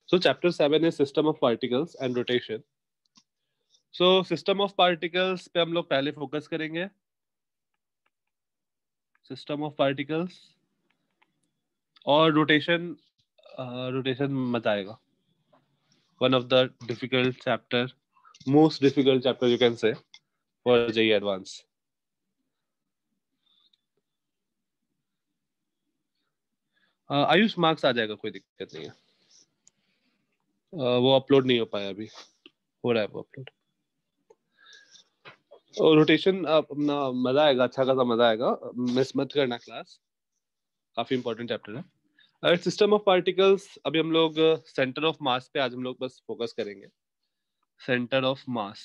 So chapter 7 is system of particles and rotation. So system of particles पे हम लोग पहले फोकस करेंगे. System of particles और rotation मजा आएगा. One of the difficult chapter, most difficult chapter you can say for JEE Advance. Ayush marks आ जाएगा, कोई दिक्कत नहीं है. वो अपलोड नहीं हो पाया अभी, हो रहा है वो अपलोड. और रोटेशन अपना मजा आएगा, अच्छा खासा मजा आएगा. मिस मत करना क्लास, काफी इंपॉर्टेंट चैप्टर है. अगर सिस्टम ऑफ पार्टिकल्स, अभी हम लोग सेंटर ऑफ मास पे आज हम लोग बस फोकस करेंगे. Centre of mass,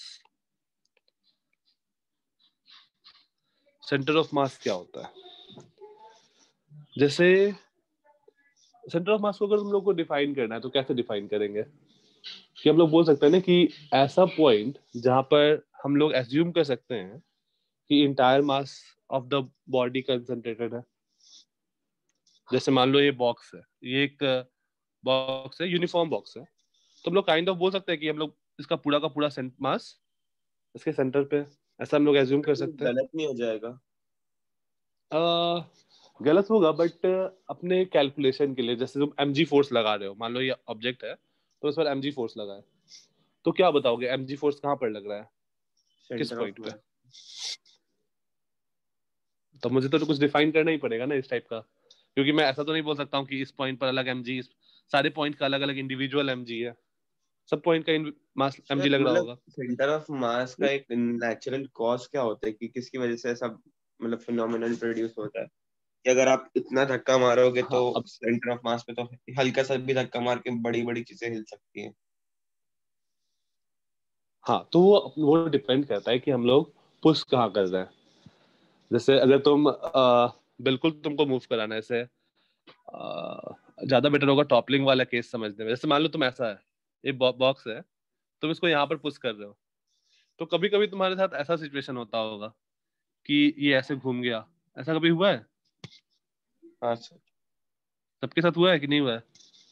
centre of mass क्या होता है? जैसे सेंटर ऑफ मास को अगर हम लोग को डिफाइन करना है तो कैसे डिफाइन करेंगे? कि हम लोग बोल सकते हैं ना कि ऐसा पॉइंट जहां पर हम लोग एज्यूम कर सकते हैं कि entire mass of the body concentrated है. जैसे मान लो ये बॉक्स है, ये एक बॉक्स है, यूनिफॉर्म बॉक्स है, तो हम लोग काइंड ऑफ बोल सकते हैं कि हम लोग इसका पूरा का पूरा मास इसके सेंटर पे, ऐसा हम लोग एज्यूम कर सकते हैं. गलत नहीं हो जाएगा? गलत होगा, बट अपने कैलकुलेशन के लिए, जैसे तुम mg फोर्स लगा रहे हो, मान लो ये ऑब्जेक्ट है तो इस पर mg फोर्स लगा है, तो क्या बताओगे mg फोर्स कहाँ पर लग रहा है, किस पॉइंट पे? तो मुझे तो कुछ डिफाइन करना ही पड़ेगा ना इस टाइप का, क्योंकि मैं ऐसा तो नहीं बोल सकता हूँ कि इस पॉइंट पर अलग mg, सारे पॉइंट का अलग अलग इंडिविजुअल mg है, सब पॉइंट का मास mg लग रहा होगा. सेंटर ऑफ मास का एक नेचुरल कॉज क्या होता है कि किसकी वजह से ऐसा मतलब फिनोमेनन प्रोड्यूस होता है कि अगर आप इतना धक्का मारोगे तो अब सेंटर ऑफ मास पे तो हल्का सा भी धक्का मार के बड़ी बड़ी चीजें हिल सकती हैं. हाँ, तो वो डिपेंड करता है कि हम लोग पुश कहाँ कर रहे हैं. जैसे अगर तुम बिल्कुल तुमको मूव कराना है, जैसे ज्यादा बेटर होगा टॉपलिंग वाला केस समझने में. जैसे मान लो तुम ऐसा है, ये बॉक्स है, तुम इसको यहाँ पर पुश कर रहे हो, तो कभी कभी तुम्हारे साथ ऐसा सिचुएशन होता होगा कि ये ऐसे घूम गया. ऐसा कभी हुआ है? हाँ सर. सबके साथ हुआ है कि नहीं हुआ है?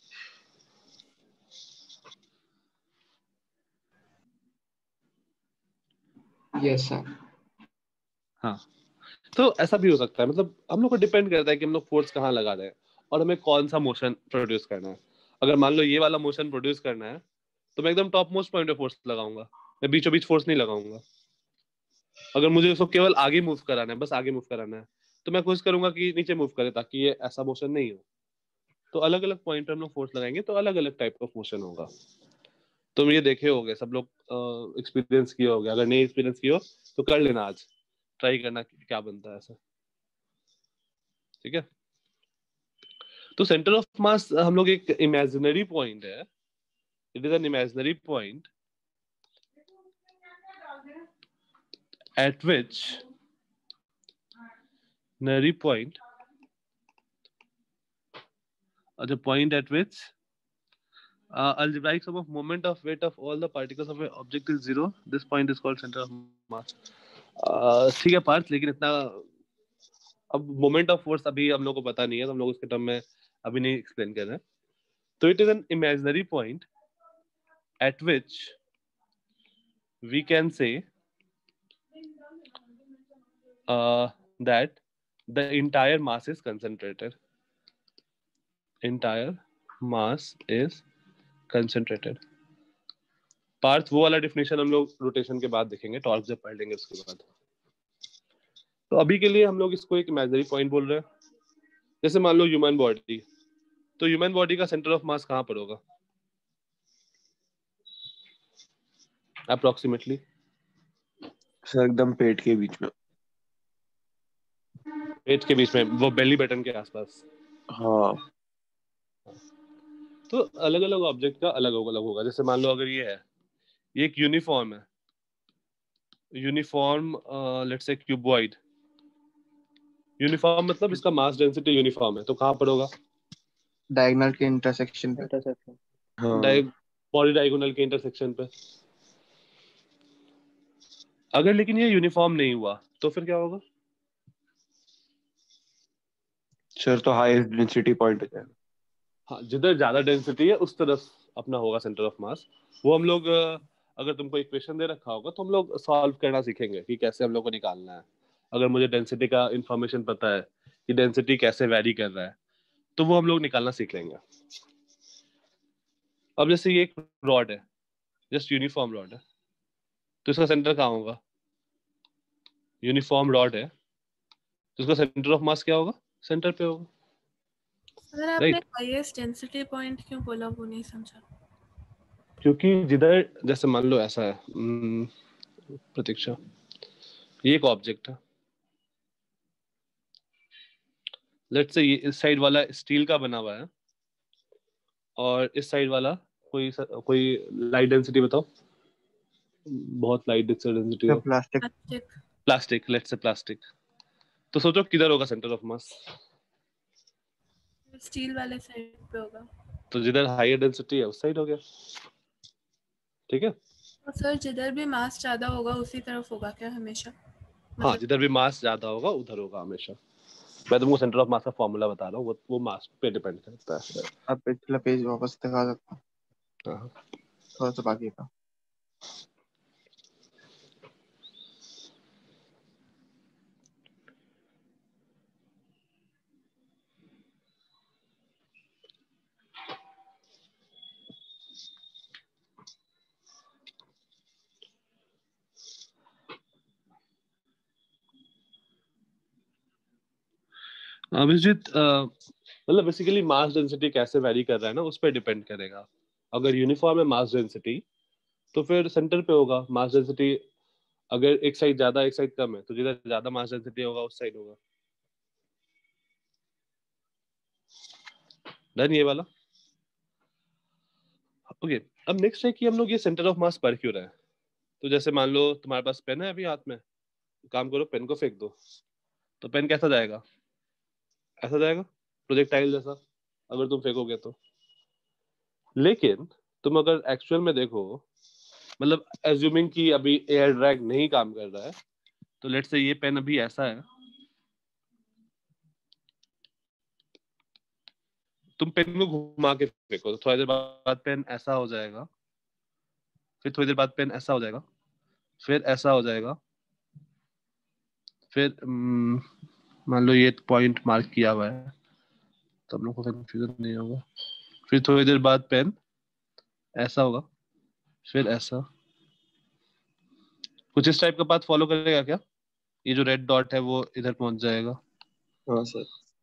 Yes sir. हाँ, तो ऐसा भी हो सकता है. मतलब हम लोग को डिपेंड करता है कि हम लोग फोर्स कहाँ लगा रहे हैं और हमें कौन सा मोशन प्रोड्यूस करना है. अगर मान लो ये वाला मोशन प्रोड्यूस करना है तो मैं एकदम टॉप मोस्ट पॉइंट पे फोर्स लगाऊंगा, मैं बीचों बीच फोर्स नहीं लगाऊंगा. अगर मुझे उसको केवल आगे मूव कराना है, बस आगे मूव कराना है, तो मैं कोशिश करूंगा कि नीचे मूव करे ताकि ये ऐसा मोशन नहीं हो. तो अलग अलग पॉइंट पर हम लोग फोर्स लगाएंगे तो अलग अलग टाइप का मोशन होगा. तुम ये देखे होगे, सब लोग एक्सपीरियंस किए होगे. अगर नहीं एक्सपीरियंस किए हो तो कर लेना, आज ट्राई करना क्या बनता है ऐसा. ठीक है. तो सेंटर ऑफ मास हम लोग एक इमेजिनरी पॉइंट है, it is an imaginary point at which nary point the point at which algebraic sum of moment of weight of all the particles of an object is zero. This point is called center of mass. ठीक है पार्थ, लेकिन इतना अब moment of force अभी हम लोग को पता नहीं है, तो हम लोग उसके टर्म में अभी नहीं एक्सप्लेन कर रहे हैं. तो it is an imaginary point at which we can say that the entire mass is concentrated. Entire mass is concentrated. Parth वो वाला डिफिनेशन हम लोग रोटेशन के बाद देखेंगे, टॉर्क जब पढ़ लेंगे उसके बाद. तो अभी के लिए हम लोग इसको एक इमेजिनरी पॉइंट बोल रहे हैं. जैसे मान लो ह्यूमन बॉडी, तो ह्यूमन बॉडी का सेंटर ऑफ मास कहाँ पर होगा अप्रोक्सीमेटली? सर एकदम पेट के बीच में. पेट के बीच में, वो बेली बटन के आसपास. हाँ. तो अलग अलग ऑब्जेक्ट का अलग अलग होगा. जैसे मान लो अगर ये है, ये एक यूनिफॉर्म है, uniform let's say cuboid. Uniform मतलब इसका मास डेंसिटी यूनिफॉर्म है, तो कहाँ पर होगा? डायगोनल के इंटरसेक्शन पे. हाँ. बॉडी डायगोनल के इंटरसेक्शन पे. अगर लेकिन ये यूनिफॉर्म नहीं हुआ तो फिर क्या होगा? सर तो हाईएस्ट डेंसिटी पॉइंट हो जाएगा. हाँ, जिधर ज्यादा डेंसिटी है उस तरफ अपना होगा सेंटर ऑफ मास। वो हम लोग अगर तुमको इक्वेशन दे रखा होगा तो हम लोग सॉल्व करना सीखेंगे कि कैसे हम लोग को निकालना है। अगर मुझे डेंसिटी का इंफॉर्मेशन पता है कि डेंसिटी कैसे वैरी कर रहा है तो वो हम लोग निकालना सीख लेंगे। अब जैसे ये एक रॉड है, जस्ट यूनिफॉर्म रॉड है, तो इसका सेंटर कहाँ होगा? यूनिफॉर्म रॉड है तो इसका सेंटर ऑफ मास क्या होगा? सेंटर पे होगा, सर आपने राइट? हाईएस्ट डेंसिटी पॉइंट क्यों बोला, वो नहीं समझा। क्योंकि जिधर जैसे मान लो ऐसा है, प्रतीक्षा, ये एक ऑब्जेक्ट है, लेट्स से ये इस साइड वाला स्टील का बना हुआ है और इस साइड वाला कोई लाइट डेंसिटी बताओ, बहुत लाइट डेंसिटी हो। Plastic. Plastic, let's say plastic. तो सोचो किधर होगा सेंटर ऑफ मास? स्टील वाले साइड पे होगा। तो जिधर हायर डेंसिटी है उस साइड हो गया, ठीक है? और सर जिधर भी मास ज्यादा होगा उसी तरफ होगा क्या हमेशा? हाँ, जिधर भी मास ज्यादा होगा उधर होगा हमेशा। मैं तुमको सेंटर ऑफ मास का फॉर्मूला बता रहा हूँ, वो मास पे डिपेंड करता है। अब पिछला पेज वापस दिखा सकता हूँ, हाँ। थोड़ा सा बाकी था। अभिजीत, मतलब बेसिकली मास डेंसिटी कैसे वेरी कर रहा है ना, उस पर डिपेंड करेगा। अगर यूनिफॉर्म है मास डेंसिटी तो फिर सेंटर पे होगा मास डेंसिटी। अगर एक साइड ज्यादा एक साइड कम है तो जिधर ज्यादा मास डेंसिटी होगा उस साइड होगा। डन ये वाला। ओके, अब नेक्स्ट है कि हम लोग ये सेंटर ऑफ मास पढ़ क्यों रहे हैं। तो जैसे मान लो तुम्हारे पास पेन है अभी हाथ में, काम करो पेन को फेंक दो, तो पेन कैसा जाएगा? ऐसा जाएगा, प्रोजेक्टाइल जैसा, अगर तुम फेंकोगे तो। लेकिन तुम अगर एक्चुअल में देखो, मतलब एज्यूमिंग कि अभी एयर ड्रैग नहीं काम कर रहा है, तो लेट्स से ये पेन अभी ऐसा है, तुम पेन को घुमा के फेंको तो थोड़ी देर बाद पेन ऐसा हो जाएगा, फिर थोड़ी देर बाद पेन ऐसा हो जाएगा, फिर ऐसा हो जाएगा, फिर मान लो ये पॉइंट मार्क किया हुआ है तो हम लोग को कंफ्यूजन नहीं होगा। फिर थोड़ी देर बाद पेन ऐसा होगा, फिर ऐसा, कुछ इस टाइप का पाथ फॉलो करेगा क्या? ये जो रेड डॉट है वो इधर पहुंच जाएगा। हाँ सर।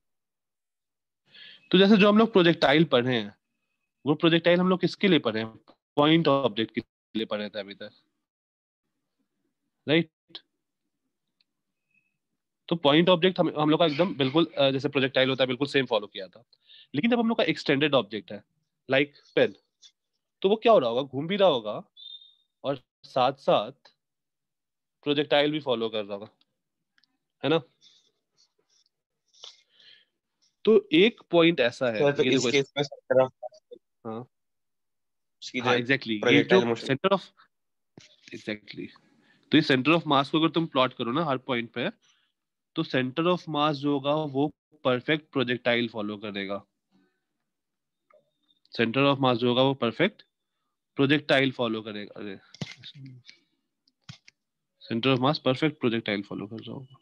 तो जैसे जो हम लोग प्रोजेक्टाइल पढ़े हैं, वो प्रोजेक्टाइल हम लोग किसके लिए पढ़े हैं? पॉइंट ऑब्जेक्ट के लिए पढ़े थे अभी तक, राइट? तो पॉइंट ऑब्जेक्ट हम लोग का एकदम बिल्कुल जैसे प्रोजेक्टाइल होता है बिल्कुल सेम फॉलो किया था। लेकिन जब हम लोग का एक्सटेंडेड ऑब्जेक्ट है लाइक पेन, तो वो क्या हो रहा होगा? घूम भी रहा होगा और साथ साथ प्रोजेक्टाइल भी फॉलो कर रहा होगा, है ना? तो एक पॉइंट ऐसा है, सर तो ये इस देखो केस में सेंटर ऑफ हाँ उसकी जो हाँ है एग्जैक्टली, ये जो projectile motion. Centre of, exactly, तो ये सेंटर ऑफ मास को अगर तुम प्लॉट करो ना हर पॉइंट पे, तो सेंटर ऑफ मास जो होगा वो परफेक्ट प्रोजेक्टाइल फॉलो करेगा। सेंटर ऑफ मास जो होगा वो परफेक्ट प्रोजेक्टाइल फॉलो करेगा। अरे, centre of mass perfect projectile follow कर रहा होगा।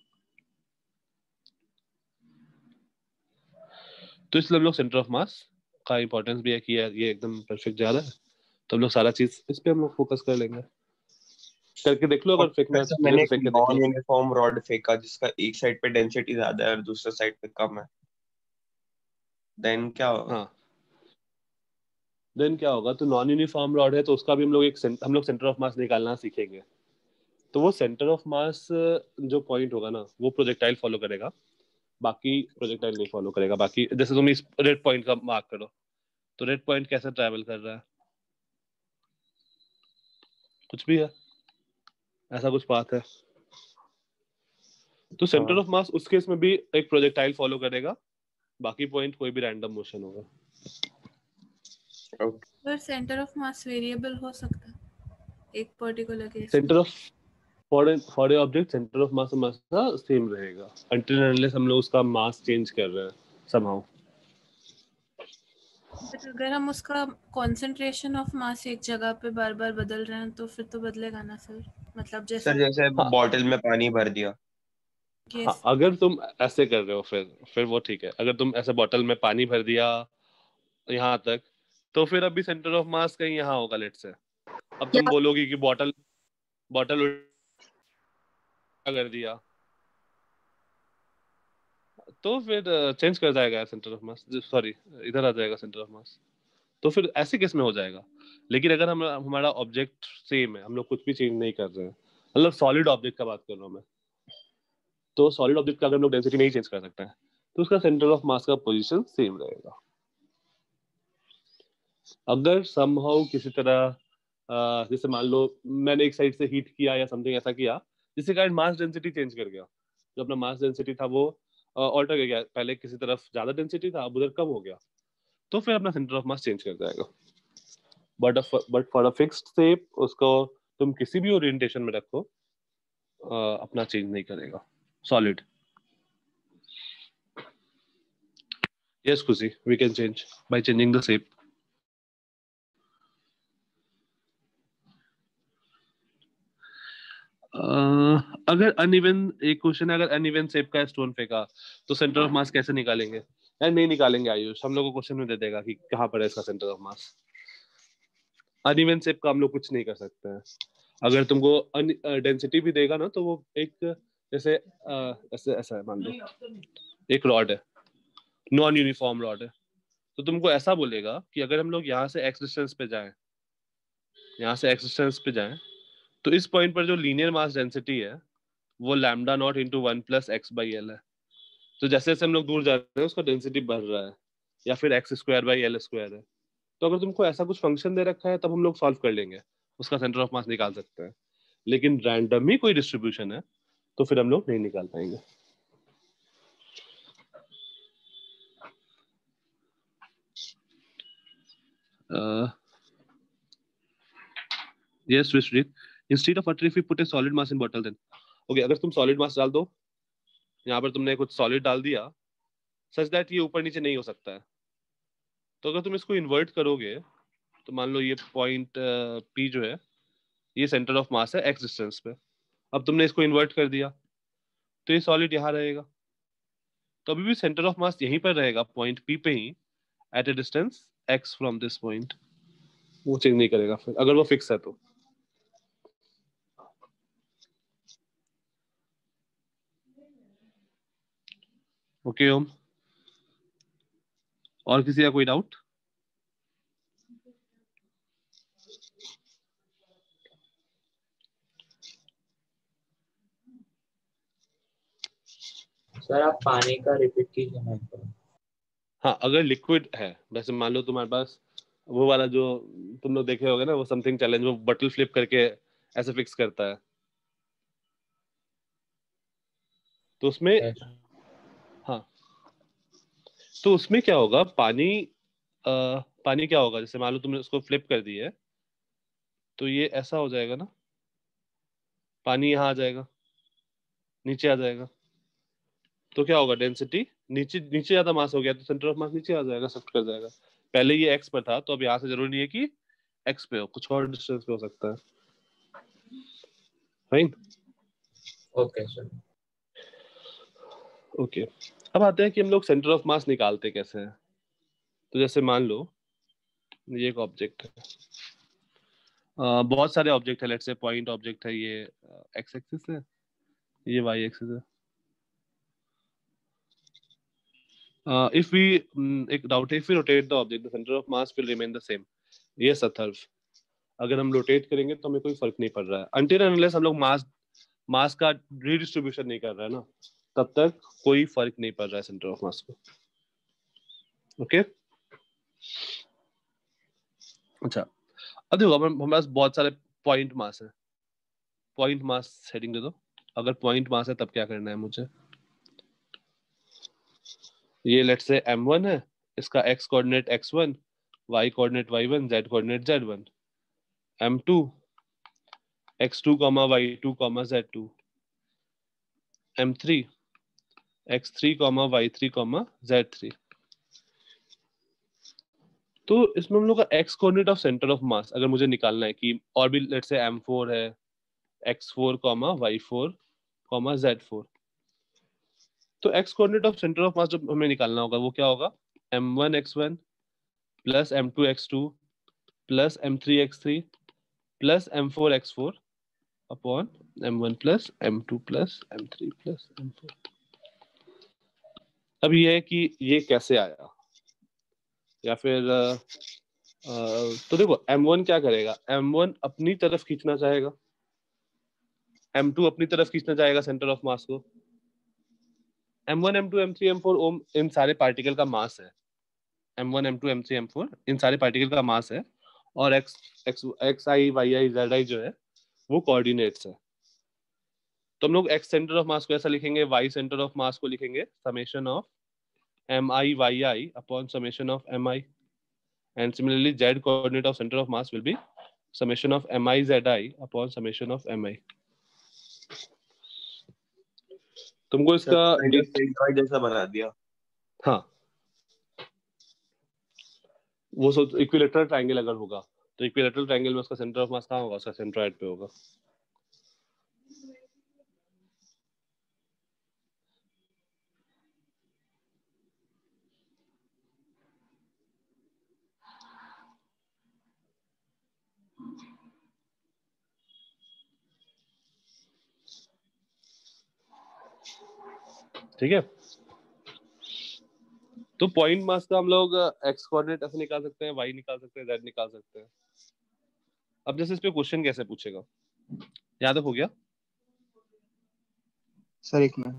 तो इसलिए हम लोग सेंटर ऑफ मास का इंपॉर्टेंस भी है कि यार ये एकदम परफेक्ट जा रहा है, तो हम लोग सारा चीज इस पे हम लोग फोकस कर लेंगे। करके देख लो, और अगर फेंकना है वैसे मुझे मैंने तो एक फेंक के देख नॉन लो। यूनिफॉर्म रॉड फेंका जिसका एक साइड पे डेंसिटी ज्यादा है और दूसरे साइड पे कम है, देन क्या होगा? हाँ, देन क्या होगा? तो नॉन यूनिफॉर्म रॉड है तो उसका भी हम लोग सेंटर ऑफ मास निकालना सीखेंगे। तो वो सेंटर ऑफ मास जो पॉइंट होगा ना वो प्रोजेक्टाइल फॉलो करेगा, बाकी प्रोजेक्टाइल नहीं फॉलो करेगा। बाकी जैसे तुम इस रेड पॉइंट का मार्क करो, तो रेड पॉइंट कैसे ट्रैवल कर रहा है? कुछ भी है, ऐसा कुछ पाथ है। तो सेंटर हाँ ऑफ मास उस केस में भी एक प्रोजेक्टाइल फॉलो करेगा, बाकी पॉइंट कोई भी रैंडम मोशन होगा। ओके। पर सेंटर ऑफ मास वेरिएबल हो सकता है एक पर्टिकुलर केस में। Centre of for a object centre of mass हमेशा सेम रहेगा until and unless हम लोग उसका मास चेंज कर रहे हैं somehow। बट अगर हम उसका कंसंट्रेशन ऑफ मास एक जगह पे बार बार बदल रहे हैं तो फिर तो बदलेगा ना सर, मतलब जैसे सर जैसे हाँ बॉटल में पानी भर दिया। हाँ, अगर तुम ऐसे कर रहे हो फिर वो ठीक है। अगर तुम ऐसे बॉटल में पानी भर दिया यहाँ तक, तो फिर अभी सेंटर ऑफ मास कहीं यहाँ होगा लेट से। अब तुम बोलोगी कि बॉटल बॉटल उल्टा कर दिया, तो फिर चेंज कर जाएगा सेंटर ऑफ मास, सॉरी इधर आ जाएगा सेंटर ऑफ मास। तो फिर ऐसे केस में हो जाएगा। लेकिन अगर हम हमारा ऑब्जेक्ट सेम है, हम लोग कुछ भी चेंज नहीं कर रहे हैं, मतलब सॉलिड ऑब्जेक्ट का बात कर रहा हूँ मैं, तो सॉलिड ऑब्जेक्ट का अगर हम लोग डेंसिटी नहीं चेंज कर सकते हैं तो उसका सेंटर ऑफ मास का पोजीशन सेम रहेगा। अगर समहाउ किसी तरह जैसे मान लो मैंने एक साइड से हीट किया या समथिंग ऐसा किया जिसके कारण मास डेंसिटी चेंज कर गया, जो अपना मास डेंसिटी था वो ऑल्टर कर गया, पहले किसी तरफ ज्यादा डेंसिटी था अब उधर कम हो गया, तो फिर अपना सेंटर ऑफ मास चेंज कर जाएगा। But for a fixed shape उसको तुम किसी भी ओरिएंटेशन में रखो अपना चेंज नहीं करेगा solid. Yes Khushi, we can change by changing the shape. अगर अनइवन, एक क्वेश्चन है, अगर अनइवन शेप का स्टोन फेंका तो सेंटर ऑफ मास कैसे निकालेंगे? यार नहीं निकालेंगे आयुष, हम लोग को क्वेश्चन में दे देगा कि कहाँ पर है इसका centre of mass. Uneven shape का हम लोग कुछ नहीं कर सकते हैं। अगर तुमको डेंसिटी भी देगा ना तो वो एक जैसे ऐसे ऐसा है, मान लो एक रॉड है, नॉन यूनिफॉर्म रॉड है, तो तुमको ऐसा बोलेगा कि अगर हम लोग यहाँ से एक्स डिस्टेंस पे जाएं, यहाँ से एक्स डिस्टेंस पे जाएं, तो इस पॉइंट पर जो लीनियर मास डेंसिटी है वो लैम्डा नॉट इंटू 1+x/l है। तो जैसे जैसे हम लोग दूर जा रहे हैं उसका डेंसिटी बढ़ रहा है, या फिर x²/l² है। तो अगर तुमको ऐसा कुछ फंक्शन दे रखा है तब हम लोग सॉल्व कर लेंगे, उसका सेंटर ऑफ मास निकाल सकते हैं। लेकिन रैंडम ही कोई डिस्ट्रीब्यूशन है तो फिर हम लोग नहीं निकाल पाएंगे। Yes Vishwajeet, instead of water if you put a solid mass in bottle then. Okay, अगर तुम सॉलिड मास डाल दो, यहाँ पर तुमने कुछ सॉलिड डाल दिया सच दैट ये ऊपर नीचे नहीं हो सकता है, तो अगर तुम इसको इन्वर्ट करोगे तो मान लो ये पॉइंट P जो है ये सेंटर ऑफ मास है एक्स डिस्टेंस पे। अब तुमने इसको इन्वर्ट कर दिया तो ये सॉलिड यहाँ रहेगा, तो अभी भी सेंटर ऑफ मास यहीं पर रहेगा पॉइंट P पे ही, at a distance x from this point. वो चेंज नहीं करेगा फिर अगर वो फिक्स है तो। ओके ओम, और किसी का कोई डाउट? सर आप पानी का रिपीट कीजिए ना एक बार। हाँ, अगर लिक्विड है, वैसे मान लो तुम्हारे पास वो वाला जो तुम लोग देखे होगे ना, वो समथिंग चैलेंज, वो बटल फ्लिप करके ऐसे फिक्स करता है, तो उसमें हाँ, तो उसमें क्या होगा, पानी क्या होगा, जैसे मान लो तुमने उसको फ्लिप कर दी है तो ये ऐसा हो जाएगा ना, पानी यहाँ आ जाएगा, नीचे आ जाएगा, तो क्या होगा, डेंसिटी नीचे नीचे ज्यादा मास हो गया तो सेंटर ऑफ मास नीचे आ जाएगा, शिफ्ट कर जाएगा। पहले ये एक्स पर था तो अब यहाँ से जरूरी नहीं है कि एक्स पे हो, कुछ और डिस्टेंस पे हो सकता है। Fine, okay sir. ओके। अब आते हैं कि हम लोग सेंटर ऑफ मास निकालते कैसे हैं। तो जैसे मान लो ये एक ऑब्जेक्ट है, बहुत सारे ऑब्जेक्ट है, लेट्स से पॉइंट ऑब्जेक्ट है, ये एक्स एक्सिस है, ये वाई एक्सिस है। इफ वी एक डाउट है, if we rotate the object the centre of mass will remain the same. ये सथर्व, अगर हम रोटेट करेंगे तो हमें कोई फर्क नहीं पड़ रहा है, अनटिल अनलेस हम लोग मास का रीडिस्ट्रीब्यूशन नहीं कर रहा है ना, तब तक कोई फर्क नहीं पड़ रहा है सेंटर ऑफ मास को। ओके अच्छा, अब देखो हमारे पास बहुत सारे पॉइंट मास है, पॉइंट मास हेडिंग दे दो। अगर पॉइंट मास है तब क्या करना है मुझे, ये लेट्स से m1 है, इसका x coordinate x1, y coordinate y1, z coordinate z1, m2 x2, y2, z2, m3 x3, y3, z3। तो इसमें हम लोग का x coordinate of centre of mass अगर मुझे निकालना है कि और भी लेट्स से m4 है, x4, y4, z4, तो x coordinate of centre of mass जब हमें निकालना होगा वो क्या होगा, m1 x1 plus m2 x2 plus m3 x3 plus m4 x4 upon m1 plus m2 plus m3 plus m4। अब ये है कि ये कैसे आया, या फिर तो देखो m1 क्या करेगा, m1 अपनी तरफ खींचना चाहेगा, m2 अपनी तरफ खींचना चाहेगा सेंटर ऑफ मास को। m1 m2 m3 m4 ओम इन सारे पार्टिकल का मास है, m1 m2 m3 m4 इन सारे पार्टिकल का मास है, और xi yi zi जो है वो कोऑर्डिनेट्स है। तो हम लोग x सेंटर ऑफ मास को ऐसा लिखेंगे, y सेंटर ऑफ मास को लिखेंगे summation of mi yi upon summation of mi, and similarly z coordinate of center of mass will be summation of mi zi upon summation of mi। तुमको इसका जैसा बना दिया। हाँ, वो इक्विलेटरल ट्रायंगल अगर होगा तो इक्विलेटरल ट्रायंगल में उसका सेंटर ऑफ मास कहाँ होगा, उसका सेंट्रोइड पे होगा। ठीक है, तो पॉइंट मास का हम लोग एक्स कोऑर्डिनेट ऐसे निकाल सकते हैं, वाई निकाल सकते हैं, जेड निकाल सकते हैं। अब जैसे इस पे क्वेश्चन कैसे पूछेगा, याद हो गया सर एक मिनट।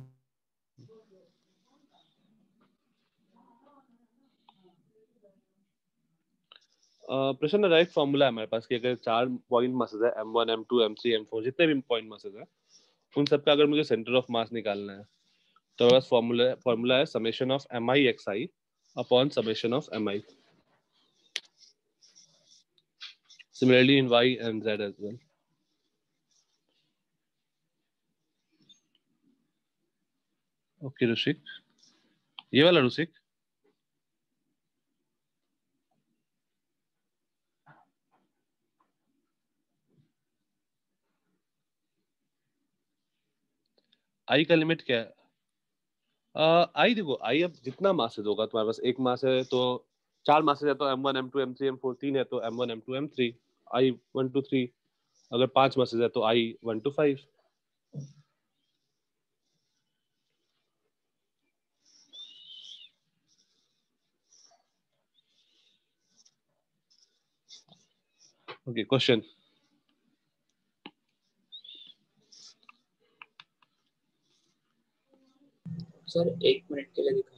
प्रश्न राइट फॉर्मूला है हमारे पास कि अगर 4 पॉइंट मासेस है m1 m2 m3 m4 जितने भी पॉइंट मासेस है उन सबका अगर मुझे सेंटर ऑफ मास निकालना है तो बस फॉर्मूला है summation of mi xi upon summation of mi। Similarly in y and z as well। Okay Rishik, ये वाला ऋषिक आई का लिमिट क्या है? आई देखो, आई अब जितना मासेस होगा तुम्हारे पास, एक मास है तो 4 मासेस है तो m1 m2 m3 m4, 3 है तो m1 m2 m3 आई 1 2 3, अगर 5 मासेस है तो i 1 to 5। Okay question. Sir 1 minute के लिए दिखाओ।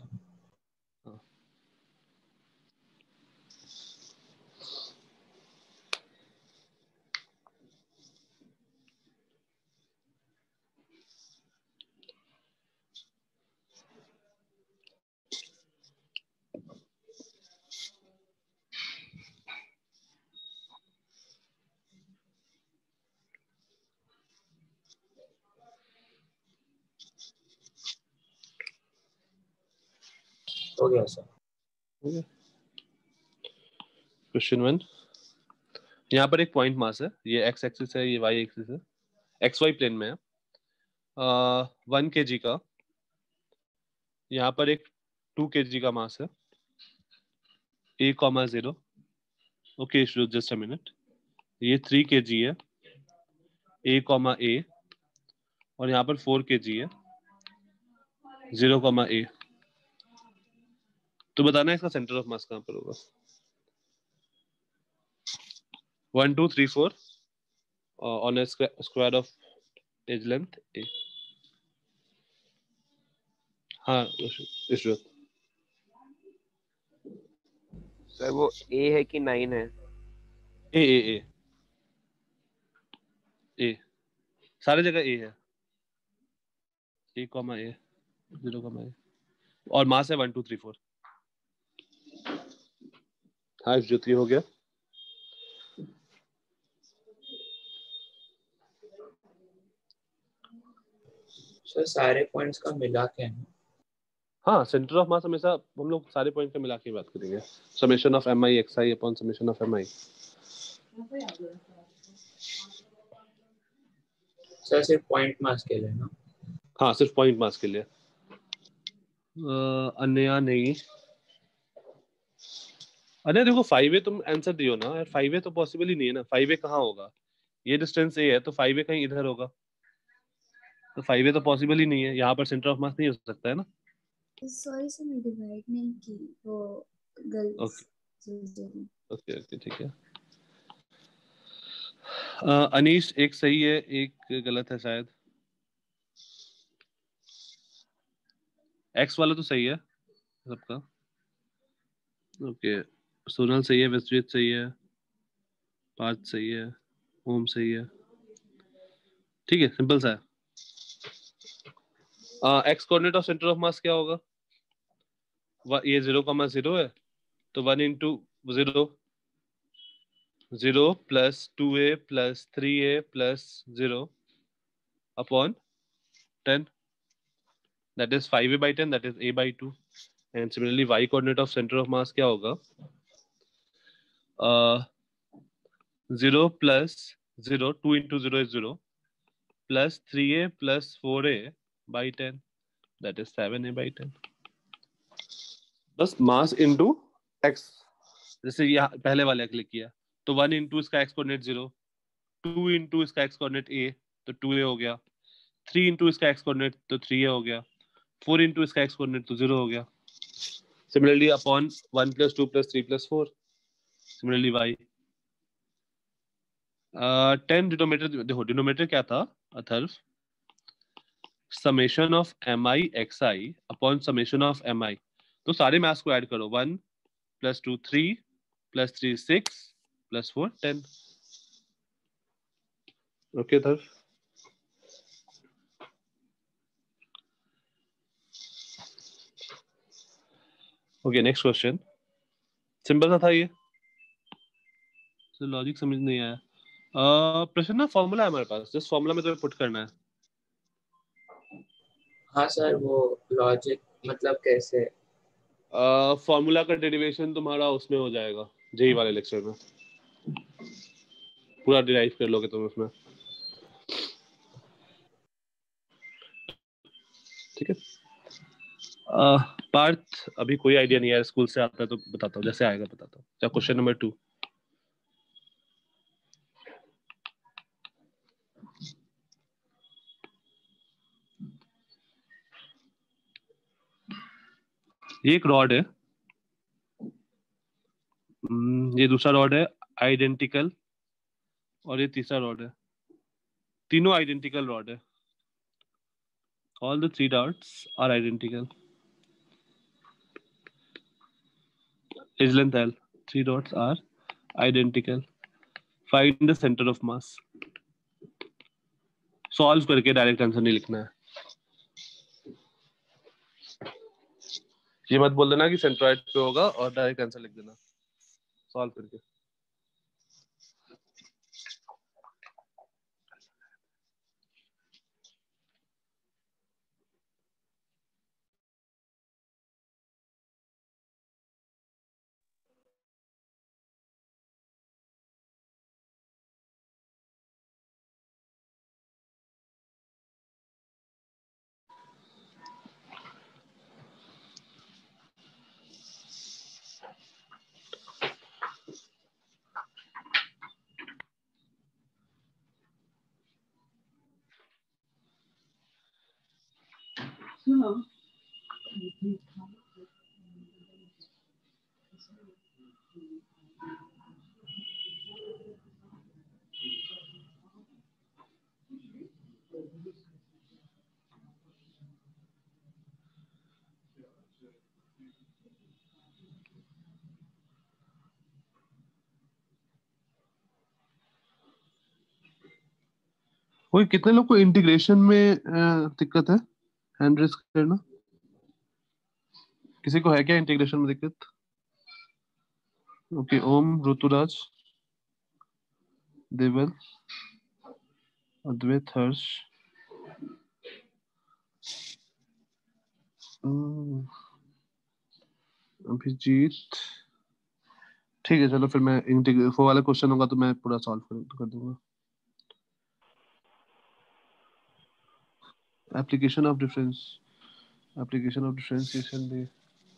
हो गया सर। क्वेश्चन 1, यहाँ पर एक पॉइंट मास है, ये एक्स एक्सिस है, ये वाई एक्सिस है, एक्स वाई प्लेन में है, 1 kg का, यहाँ पर एक 2 kg का मास है, a,0। Okay just a minute, ये 3 kg है, a,a, और यहाँ पर 4 kg है, 0,a। तो बताना है इसका सेंटर ऑफ मास कहाँ पर होगा। 1 2 3 4 on a square of edge length a। हाँ ईश्वर, सर वो ए है कि 9 है? ए ए ए ए, सारे जगह ए है, a,a, 0,a, और मास है 1 2 3 4। हाँ जो 3 हो गया। सर सारे पॉइंट्स का मिला के है। हाँ, सेंटर ऑफ मास हमेशा हम लोग सारे पॉइंट पे मिला के बात करेंगे। Summation of mi xi upon summation of mi। Sir सिर्फ पॉइंट मास के लिए ना? हाँ, सिर्फ पॉइंट मास के लिए। अन्य नहीं। अरे देखो 5a तुम आंसर दियो ना यार, 5a तो पॉसिबल ही नहीं है ना। 5a कहाँ होगा? ये डिस्टेंस a है तो 5a कहीं इधर होगा, तो 5a तो पॉसिबल ही नहीं है। यहाँ पर सेंटर ऑफ मास नहीं हो सकता है ना। सॉरी सर, मैं डिवाइड नहीं की वो गलत। ओके ओके ठीक है। अनीश एक सही है, एक गलत है शायद। एक्स वाला तो सही है सबका। ओके, सोनल सही है, विश्वजीत सही है, पार्थ सही है, ओम सही है। ठीक है, सिंपल सा है। X coordinate of centre of mass क्या होगा? ये 0,0 है तो 1 into 0, 0 plus 2a plus 3a plus 0 upon 10, that is 5a by 10, that is a by 2. And similarly y coordinate of center of mass क्या होगा? 0 plus 0, 2 into 0 is 0, plus 3a plus 4a by 10, that is 7a by 10. बस mass into x, जैसे यहाँ पहले वाले click किया तो 1 into इसका एक्स कोऑर्डिनेट 0, 2 इंटू इसका एक्स कोऑर्डिनेट a तो 2a हो गया, 3 इंटू इसका एक्स कोऑर्डिनेट तो 3a हो गया, 4 इंटू इसका एक्स कोऑर्डिनेट तो 0 हो गया। Similarly upon 1 plus 2 plus 3 plus 4, similarly y 10 denominator, देखो डिनोमिनेटर क्या था Atharv? Summation of mi xi upon summation of mi, तो सारे मैथ्स को ऐड करो। 1 plus 2 3 plus 3 6 plus 4 10। Okay Atharv? Okay next question, simple सा था ये, लॉजिक समझ नहीं आया। प्रश्न ना फॉर्मूला है हमारे पास, जिस फॉर्मूला में तुम्हें पुट करना है। हाँ सर, वो लॉजिक मतलब कैसे? फॉर्मूला का डेरिवेशन तुम्हारा उसमें हो जाएगा जेई वाले लेक्चर में, पूरा डिराइव कर लोगे तुम उसमें। ठीक है। पार्थ अभी कोई आइडिया नहीं है, स्कूल से आता है तो बताता हूँ, जैसे आएगा बताता हूँ। क्या क्वेश्चन नंबर 2? ये एक रॉड है, ये दूसरा रॉड है आइडेंटिकल, और ये तीसरा रॉड है। तीनों आइडेंटिकल रॉड है। All the 3 dots are identical. Edge length L, 3 dots are identical. Find the center of mass. Solve करके डायरेक्ट आंसर नहीं लिखना है। ये मत बोल देना कि सेंट्रॉइड पे होगा और डायरेक्ट आंसर लिख देना, सॉल्व करके। कोई कितने लोग को इंटीग्रेशन में दिक्कत है? हैंड रेस करना। किसी को है क्या इंटीग्रेशन में दिक्कत? ओके, ओम, ऋतुराज, देवल, अद्वैत, हर्ष, अभिजीत, ठीक है चलो फिर मैं वो वाला क्वेश्चन होगा तो मैं पूरा सॉल्व कर दूंगा। एप्लीकेशन ऑफ डिफरेंशिएशन भी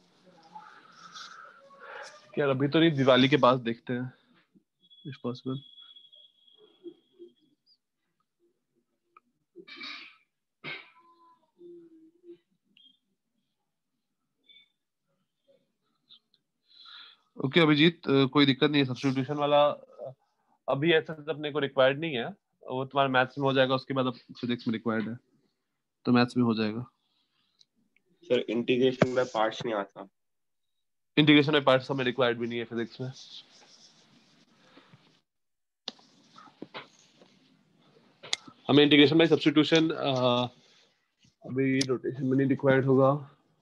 क्या अभी तो नहीं, दिवाली के पास देखते हैं इफ पॉसिबल। ओके अभिजीत, कोई दिक्कत नहीं है। सब्स्टिट्यूशन वाला अभी ऐसा अपने को रिक्वायर्ड नहीं है, वो तुम्हारे मैथ्स में हो जाएगा, उसके बाद अब फिजिक्स में रिक्वायर्ड है, तो मैथ्स में हो जाएगा। सर इंटीग्रेशन बाय पार्ट्स नहीं आता। इंटीग्रेशन बाय पार्ट्स हमें रिक्वायर्ड भी नहीं है फिजिक्स में। हमें इंटीग्रेशन बाय सब्स्टिट्यूशन अभी रोटेशन में नहीं रिक्वायर्ड होगा।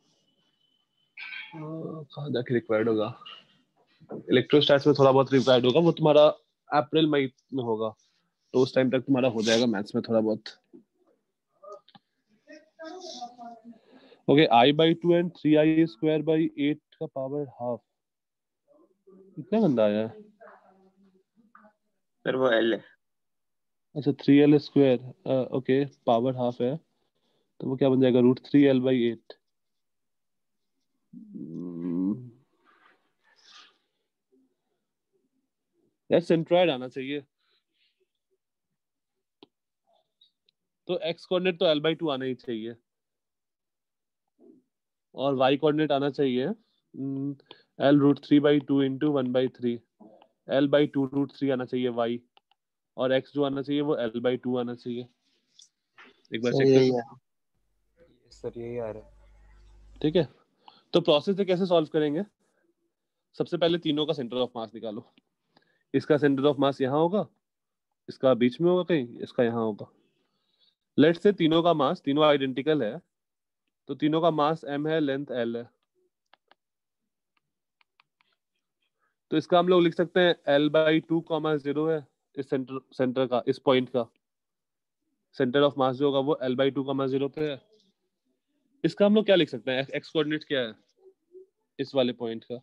कहाँ जाके रिक्वायर्ड होगा? इलेक्ट्रोस्टैट्स में थोड़ा बहुत रिक्वायर्ड होगा, वो तुम्हारा अप्रैल मई में होगा, तो उस टाइम तक तुम्हारा हो जाएगा मैथ्स में थोड़ा बहुत। ओके, i/2 एंड 3i² 8 का पावर हाफ, इतना गंदा आया है। सर वो एल है। अच्छा 3l², ओके पावर हाफ है, तो वो क्या बन जाएगा? √3l/8। यार सेंट्रॉइड आना चाहिए, तो x कोऑर्डिनेट तो l/2 आना ही चाहिए, और y कोऑर्डिनेट आना चाहिए l√3/2 इंटू 1/3। l/2 √3 आना चाहिए y, और x जो आना चाहिए वो l/2 आना चाहिए। एक बार सर चेक यही कर। है। सर यही आ रहा है। ठीक है, तो प्रोसेस से कैसे सॉल्व करेंगे? सबसे पहले तीनों का सेंटर ऑफ मास निकालो। इसका सेंटर ऑफ मास यहाँ होगा, इसका बीच में होगा कहीं, इसका यहाँ होगा। लेट्स से तीनों का मास, तीनों आइडेंटिकल है, तो तीनों का मास m है, लेंथ l है, तो इसका हम लोग लिख सकते हैं l/2, 0 है इस सेंटर का, इस पॉइंट का सेंटर ऑफ मास जो होगा वो l/2, 0 पे है। इसका हम लोग क्या लिख सकते हैं? x कोऑर्डिनेट क्या है इस वाले पॉइंट का?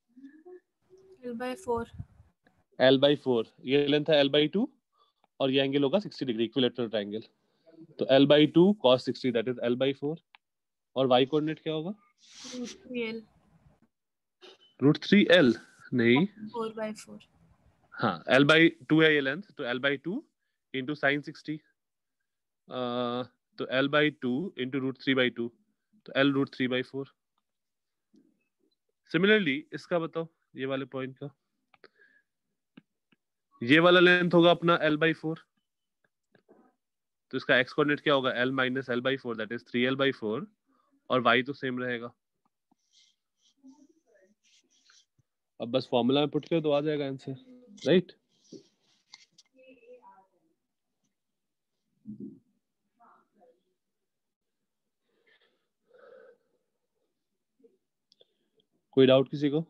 L/4। l/4, ये लेंथ है l/2, और ये एंगल होगा 60 डिग्री, इक्विलैटरल ट्रायंगल, तो l/2 cos 60 that is l/4। और y कोऑर्डिनेट क्या होगा? √3l। √3l नहीं, 4/4। हाँ l/2 है ये लेंथ, तो l/2 इंटू साइन 60, तो l/2 इंटू √3/2, तो l√3/4। सिमिलरली इसका बताओ, ये वाले पॉइंट का ये वाला लेंथ होगा अपना l/4, तो इसका x कोऑर्डिनेट क्या होगा? l - l/4 that is 3l/4, और y तो सेम रहेगा। अब बस फॉर्मूला में पुट कर दो, आ जाएगा आंसर, राइट? कोई डाउट किसी को?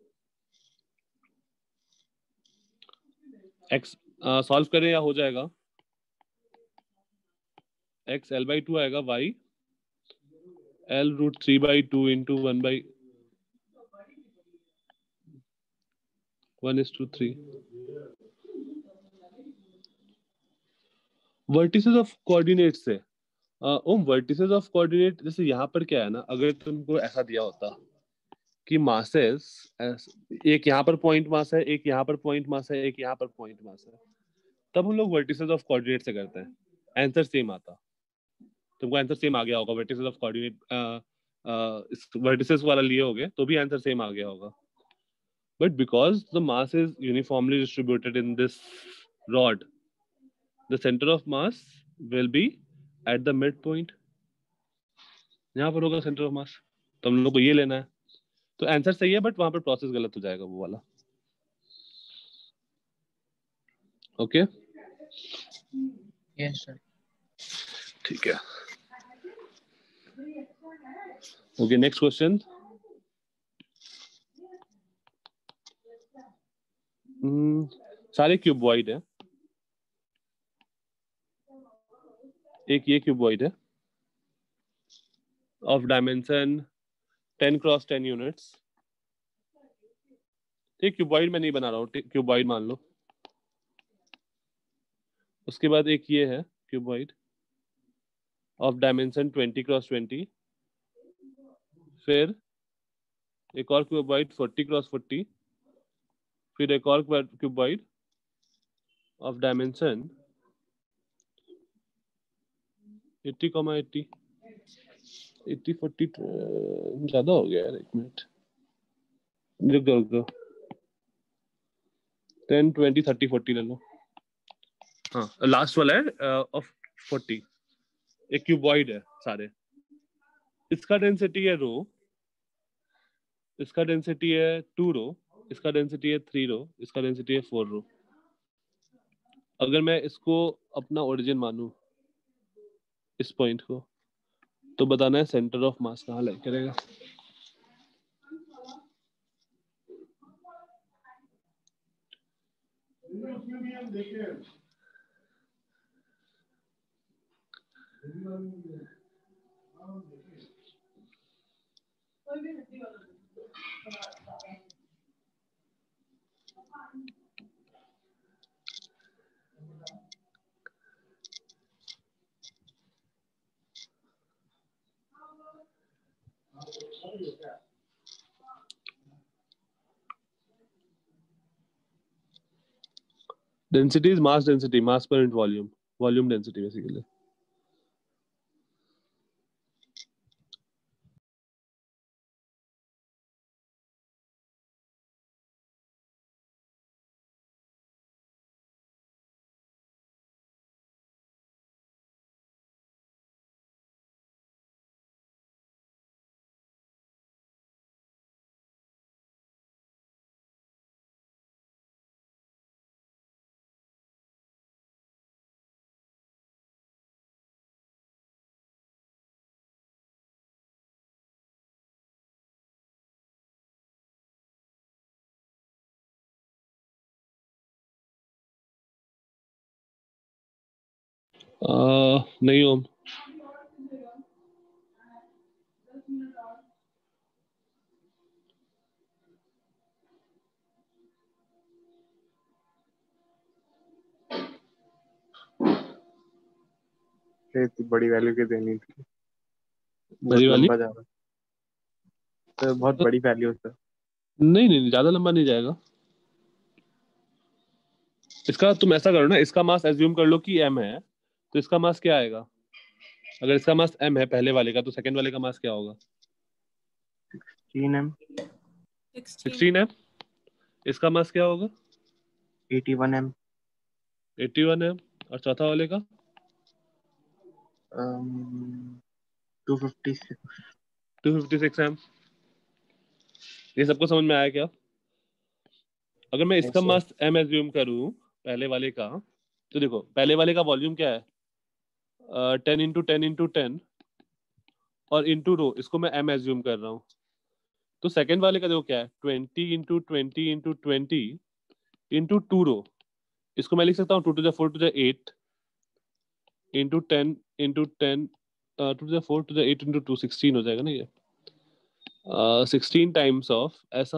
x सॉल्व करें या हो जाएगा? x l/2 आएगा, y l√3/2 into 1/1:3। Vertices of coordinate से वर्टिसेस ऑफ कोऑर्डिनेट, जैसे यहाँ पर क्या है ना, अगर तुमको ऐसा दिया होता कि मासेस, एक यहाँ पर पॉइंट मास है, एक यहाँ पर पॉइंट मास है, एक यहाँ पर पॉइंट मास है, तब हम लोग वर्टिसेस ऑफ कोऑर्डिनेट से करते हैं, आंसर सेम आता। तुमको आंसर सेम आ गया होगा, वर्टिसेस ऑफ कोऑर्डिनेट वर्टिसेस वाला लिए होगे तो भी आंसर सेम आ गया होगा। But because the mass is uniformly distributed in this rod, the centre of mass will be at the mid point, यहाँ पर होगा सेंटर ऑफ मास, तो हम लोग को ये लेना है, तो आंसर सही है, बट वहां पर प्रोसेस गलत हो जाएगा वो वाला। Okay yes sir. ठीक है। Okay next question. सारे क्यूबॉइड है, एक ये क्यूबॉइड है, of dimension 10 क्रॉस 10 यूनिट्स। ठीक, क्यूबॉइड में नहीं बना रहा हूँ, क्यूबॉइड मान लो। उसके बाद एक ये है क्यूबॉइड ऑफ डायमेंशन 20 क्रॉस 20, फिर एक और क्यूबॉइड 40 क्रॉस 40, फिर एक और क्यूबॉइड ऑफ डायमेंशन 80 80 80 40 ज्यादा हो गया यार, एक मिनट रुक जाओ, 10 20 30 40 ले लो। हाँ, लास्ट वाला है ऑफ 40, एक क्यूबॉइड है सारे। इसका डेंसिटी है रो, इसका डेंसिटी है 2 रो, इसका डेंसिटी है 3 रो, इसका डेंसिटी है 4 रो। अगर मैं इसको अपना ओरिजिन मानूं, इस पॉइंट को, तो बताना है सेंटर ऑफ मास कहाँ लाई करेगा। Density is mass density, mass per unit volume, volume density basically. नहीं ओम, इतनी बड़ी वैल्यू के देनी थी, बड़ी बहुत वाली लंबा जा रहा है। तो बहुत बड़ी वैल्यू है सर। नहीं नहीं, ज्यादा लंबा नहीं जाएगा इसका। तुम ऐसा करो ना, इसका मास एज्यूम कर लो कि m है, तो इसका मास क्या आएगा? अगर इसका मास m है पहले वाले का, तो सेकंड वाले का मास क्या होगा? 16m, 16 m। इसका मास क्या होगा? 81m, 81 m। और चौथा वाले का 256। 256 m। ये सबको समझ में आया क्या? अगर मैं इसका ऐसे मास m एज्यूम करूं पहले वाले का, तो देखो पहले वाले का वॉल्यूम क्या है? 10 इंटू 10 इंटू 10 और इंटू रो, इसको मैं m एज्यूम कर रहा हूँ। तो सेकंड वाले का देखो क्या है, 20 इंटू 20 इंटू 20 इंटू 2 रो, इसको मैं लिख सकता हूँ 2 to the 4 to the 8 into 10 into 10 2 to the 4 to the 8 into 2, 16 हो जाएगा ना ये, 16 टाइम्स ऑफ ऐसा,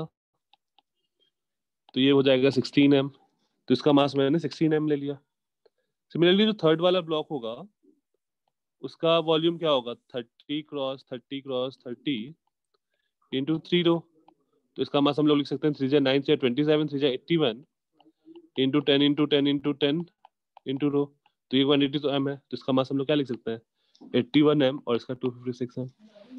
तो ये हो जाएगा 16m। तो इसका मास मैंने 16m ले लिया। सिमिलरली जो थर्ड वाला ब्लॉक होगा, उसका वॉल्यूम क्या होगा? 30 क्रॉस 30 क्रॉस 30 इंटू 3 रो, तो इसका मास हम लोग लिख सकते हैं 3 9 से 27 3 81 इंटू 10 इंटू 10 इंटू 10 इंटू रो, तो ये क्वांटिटी तो m है, तो इसका मास हम लोग क्या लिख सकते हैं? 81m और इसका 256m।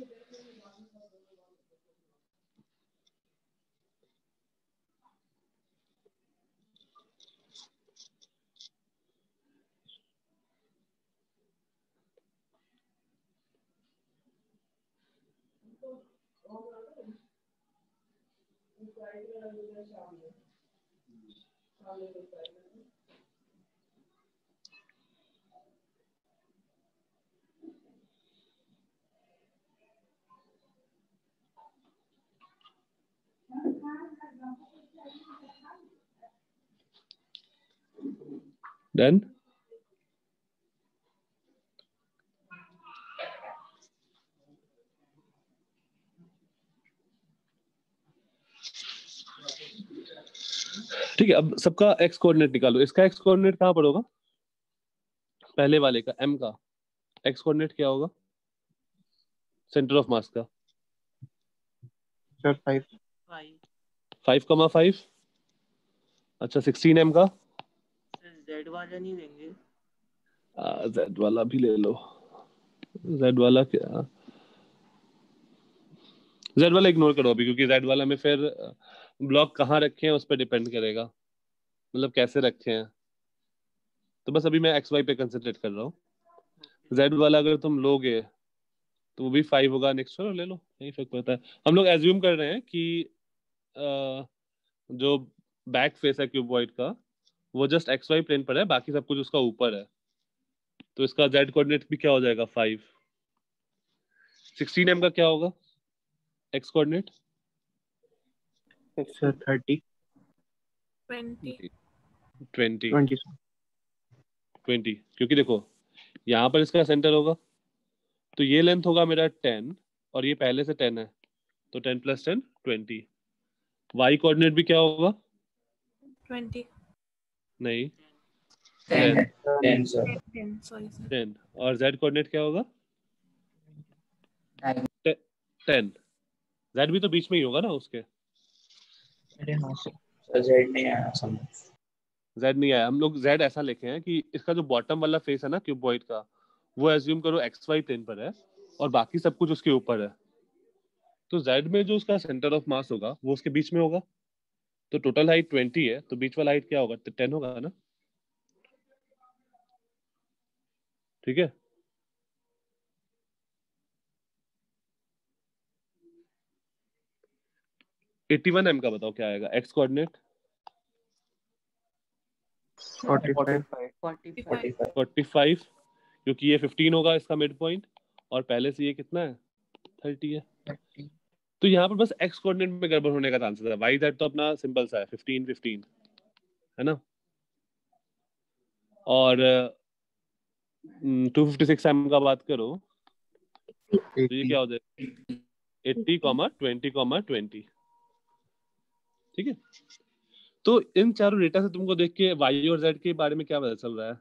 Done? ठीक है, अब सबका एक्स कोऑर्डिनेट निकालो। इसका एक्स कोऑर्डिनेट कहाँ पर होगा? पहले वाले का m का एक्स कोऑर्डिनेट क्या होगा सेंटर ऑफ मास का? सर 5 5,5। अच्छा 16m का? जेड वाला नहीं देंगे? जेड वाला भी ले लो। जेड वाला क्या, जेड वाला इग्नोर करो अभी, क्योंकि जेड वाला में फिर ब्लॉक कहाँ रखे हैं उस पर डिपेंड करेगा, मतलब कैसे रखे हैं। तो बस अभी मैं एक्स वाई पे कंसंट्रेट कर रहा हूँ। जेड वाला अगर तुम लोगे तो वो भी 5 होगा। नेक्स्ट ले लो, नहीं फर्क पड़ता है। हम लोग एज्यूम कर रहे हैं कि जो बैक फेस है क्यूबॉइड का वो जस्ट एक्स वाई प्लेन पर है, बाकी सब कुछ उसका ऊपर है। तो इसका जेड कोऑर्डिनेट भी क्या हो जाएगा? 5। 16m का क्या होगा एक्स कोऑर्डिनेट? सर 30 20 20 क्योंकि देखो यहाँ पर इसका सेंटर होगा, तो ये लेंथ होगा मेरा 10 और ये पहले से 10 है, तो 10 + 10 20। वाई कोऑर्डिनेट भी क्या होगा? 20 नहीं 10 10 10 सर 10 सॉरी सर 10। और जेड कोऑर्डिनेट क्या होगा? 9 10। जेड भी तो बीच में ही होगा ना उसके। अरे हाँ सर जेड नहीं आया समझ जेड नहीं आया। हम लोग जेड ऐसा लिखे हैं कि इसका जो बॉटम वाला फेस है ना क्यूबॉइड का, वो एज्यूम करो एक्स वाई प्लेन पर है और बाकी सब कुछ उसके ऊपर है। तो जेड में जो उसका सेंटर ऑफ मास होगा वो उसके बीच में होगा। तो टोटल हाइट 20 है, तो बीच वाला हाइट क्या होगा? 10 होगा ना। ठीक है, एट्टी m का बताओ क्या आएगा एक्स कोऑर्डिनेट? 45 45 45, क्योंकि ये 15 होगा इसका मिड पॉइंट और पहले से ये कितना है? 30 है। 30 तो यहाँ पर बस एक्स कोऑर्डिनेट में गड़बड़ होने का चांसेस है। वाई जेड तो अपना सिंपल सा है 15 15 है ना। और 256m का बात करो तो ये 80 क्या हो जाएगा? 80, 20, 20। ठीक है, तो इन चारों डेटा से तुमको देख के वाई और जेड के बारे में क्या पता चल रहा है?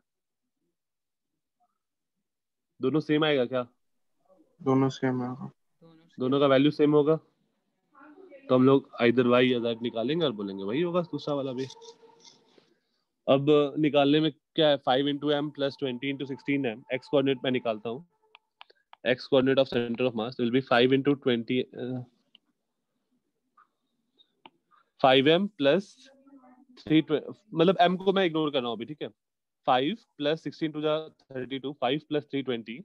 दोनों सेम आएगा क्या? दोनों सेम है। दोनों का वैल्यू सेम होगा, तो हम लोग आइदर वाई या जेड निकालेंगे और बोलेंगे वही होगा दूसरा वाला भी। अब निकालने में क्या है? 5 × m + 20 × 16m। एक्स कोऑर्डिनेट में निकालता हूँ। X coordinate of centre of mass will be 5 × 20 5m + 3, मतलब m को मैं इग्नोर कर रहा हूँ अभी। ठीक है, 5 + 16 × 32, 5 + 320,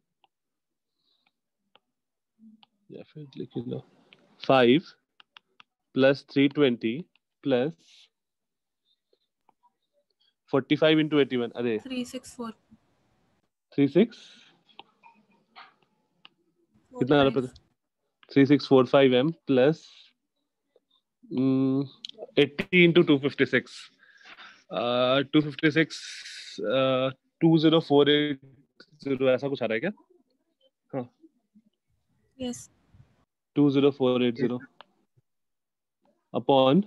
या फिर लिख लो 5 + 320 + 45 × 81। अरे 364 36 कितना आ रहा है? 3645m + 80 × 256, 256 20480 ऐसा कुछ आ रहा है क्या? हाँ yes 20480 upon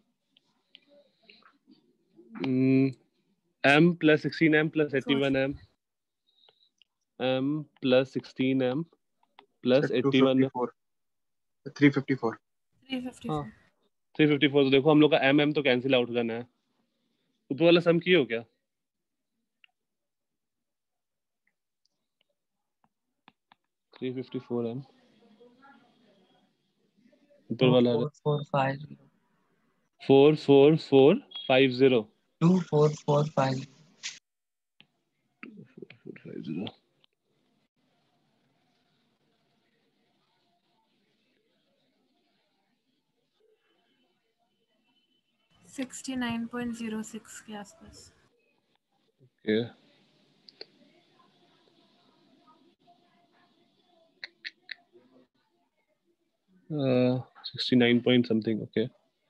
m + 16m + 81m, m + 16m + sir 81m। 354 हाँ 354 354। तो देखो हम लोग का m तो कैंसिल आउट हो जाना है। ऊपर वाला सम किए हो क्या? m ऊपर वाला 24450 44450 24450 50। सिक्सटी 69.06 के आसपास। ओके, uh, 69 point something. Okay,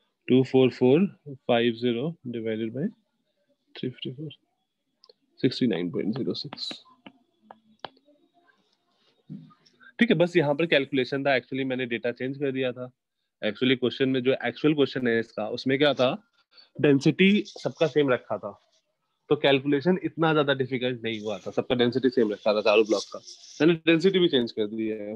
24450 divided by 354, 69.06। ठीक है, बस यहाँ पर कैलकुलेशन था। एक्चुअली मैंने डेटा चेंज कर दिया था। एक्चुअली क्वेश्चन में जो एक्चुअल क्वेश्चन है इसका, उसमें क्या था डेंसिटी सबका सेम रखा था, तो कैलकुलेशन इतना ज्यादा डिफिकल्ट नहीं हुआ था, सबका डेंसिटी सेम रखा था चारों ब्लॉक का, मैंने डेंसिटी भी चेंज कर दी है।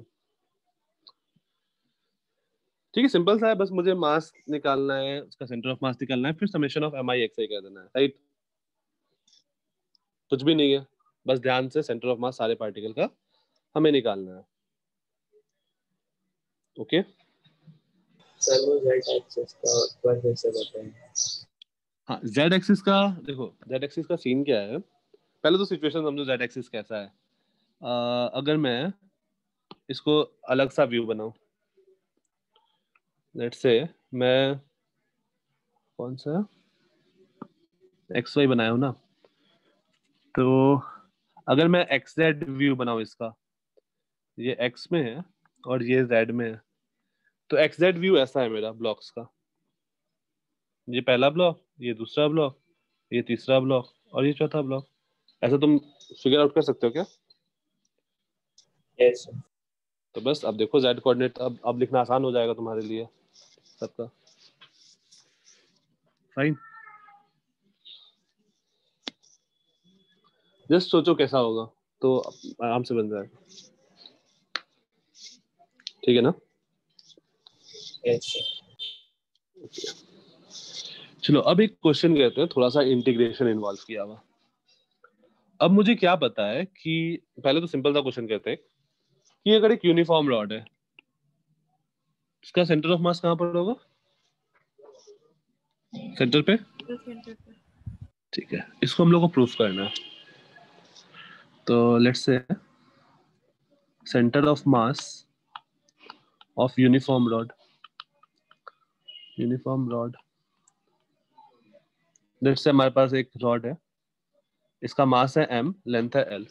ठीक है, सिंपल सा है, बस मुझे मास निकालना है, उसका सेंटर ऑफ मास निकालना है, फिर summation of m i x i कर देना है, राइट। कुछ भी नहीं है, बस ध्यान से सेंटर ऑफ मास सारे पार्टिकल का हमें निकालना है। ओके सर वो जेड एक्सिस का ऊपर कैसे बताएं? हाँ, जेड एक्सिस का देखो, जेड एक्सिस का सीन क्या है, पहले तो सिचुएशन समझो जेड एक्सिस कैसा है। अगर मैं इसको अलग सा व्यू बनाऊं, लेट्स से मैं कौन सा एक्स वाई बनाया हूं ना, तो अगर मैं एक्स जेड व्यू बनाऊं इसका, ये एक्स में है और ये जेड में है, तो एक्स जेड व्यू ऐसा है मेरा ब्लॉक्स का, ये पहला ब्लॉक, ये दूसरा ब्लॉक, ये तीसरा ब्लॉक और ये चौथा ब्लॉक। ऐसा तुम फिगर आउट कर सकते हो क्या? Yes sir. तो बस अब देखो जेड कोऑर्डिनेट अब लिखना आसान हो जाएगा तुम्हारे लिए सबका। फाइन, जस्ट सोचो कैसा होगा, तो आराम से बन जाएगा, ठीक है ना। Yes sir. चलो अब एक क्वेश्चन कहते हैं, थोड़ा सा इंटीग्रेशन इन्वॉल्व किया हुआ। अब मुझे क्या पता है कि, पहले तो सिंपल सा क्वेश्चन कहते हैं कि अगर एक यूनिफॉर्म रॉड है, इसका सेंटर ऑफ मास कहाँ पर होगा? सेंटर पे, सेंटर पे। ठीक है, इसको हम लोग को प्रूफ करना है। तो let's say centre of mass of uniform rod, let's say हमारे पास एक रॉड है, इसका मास है m, लेंथ है l।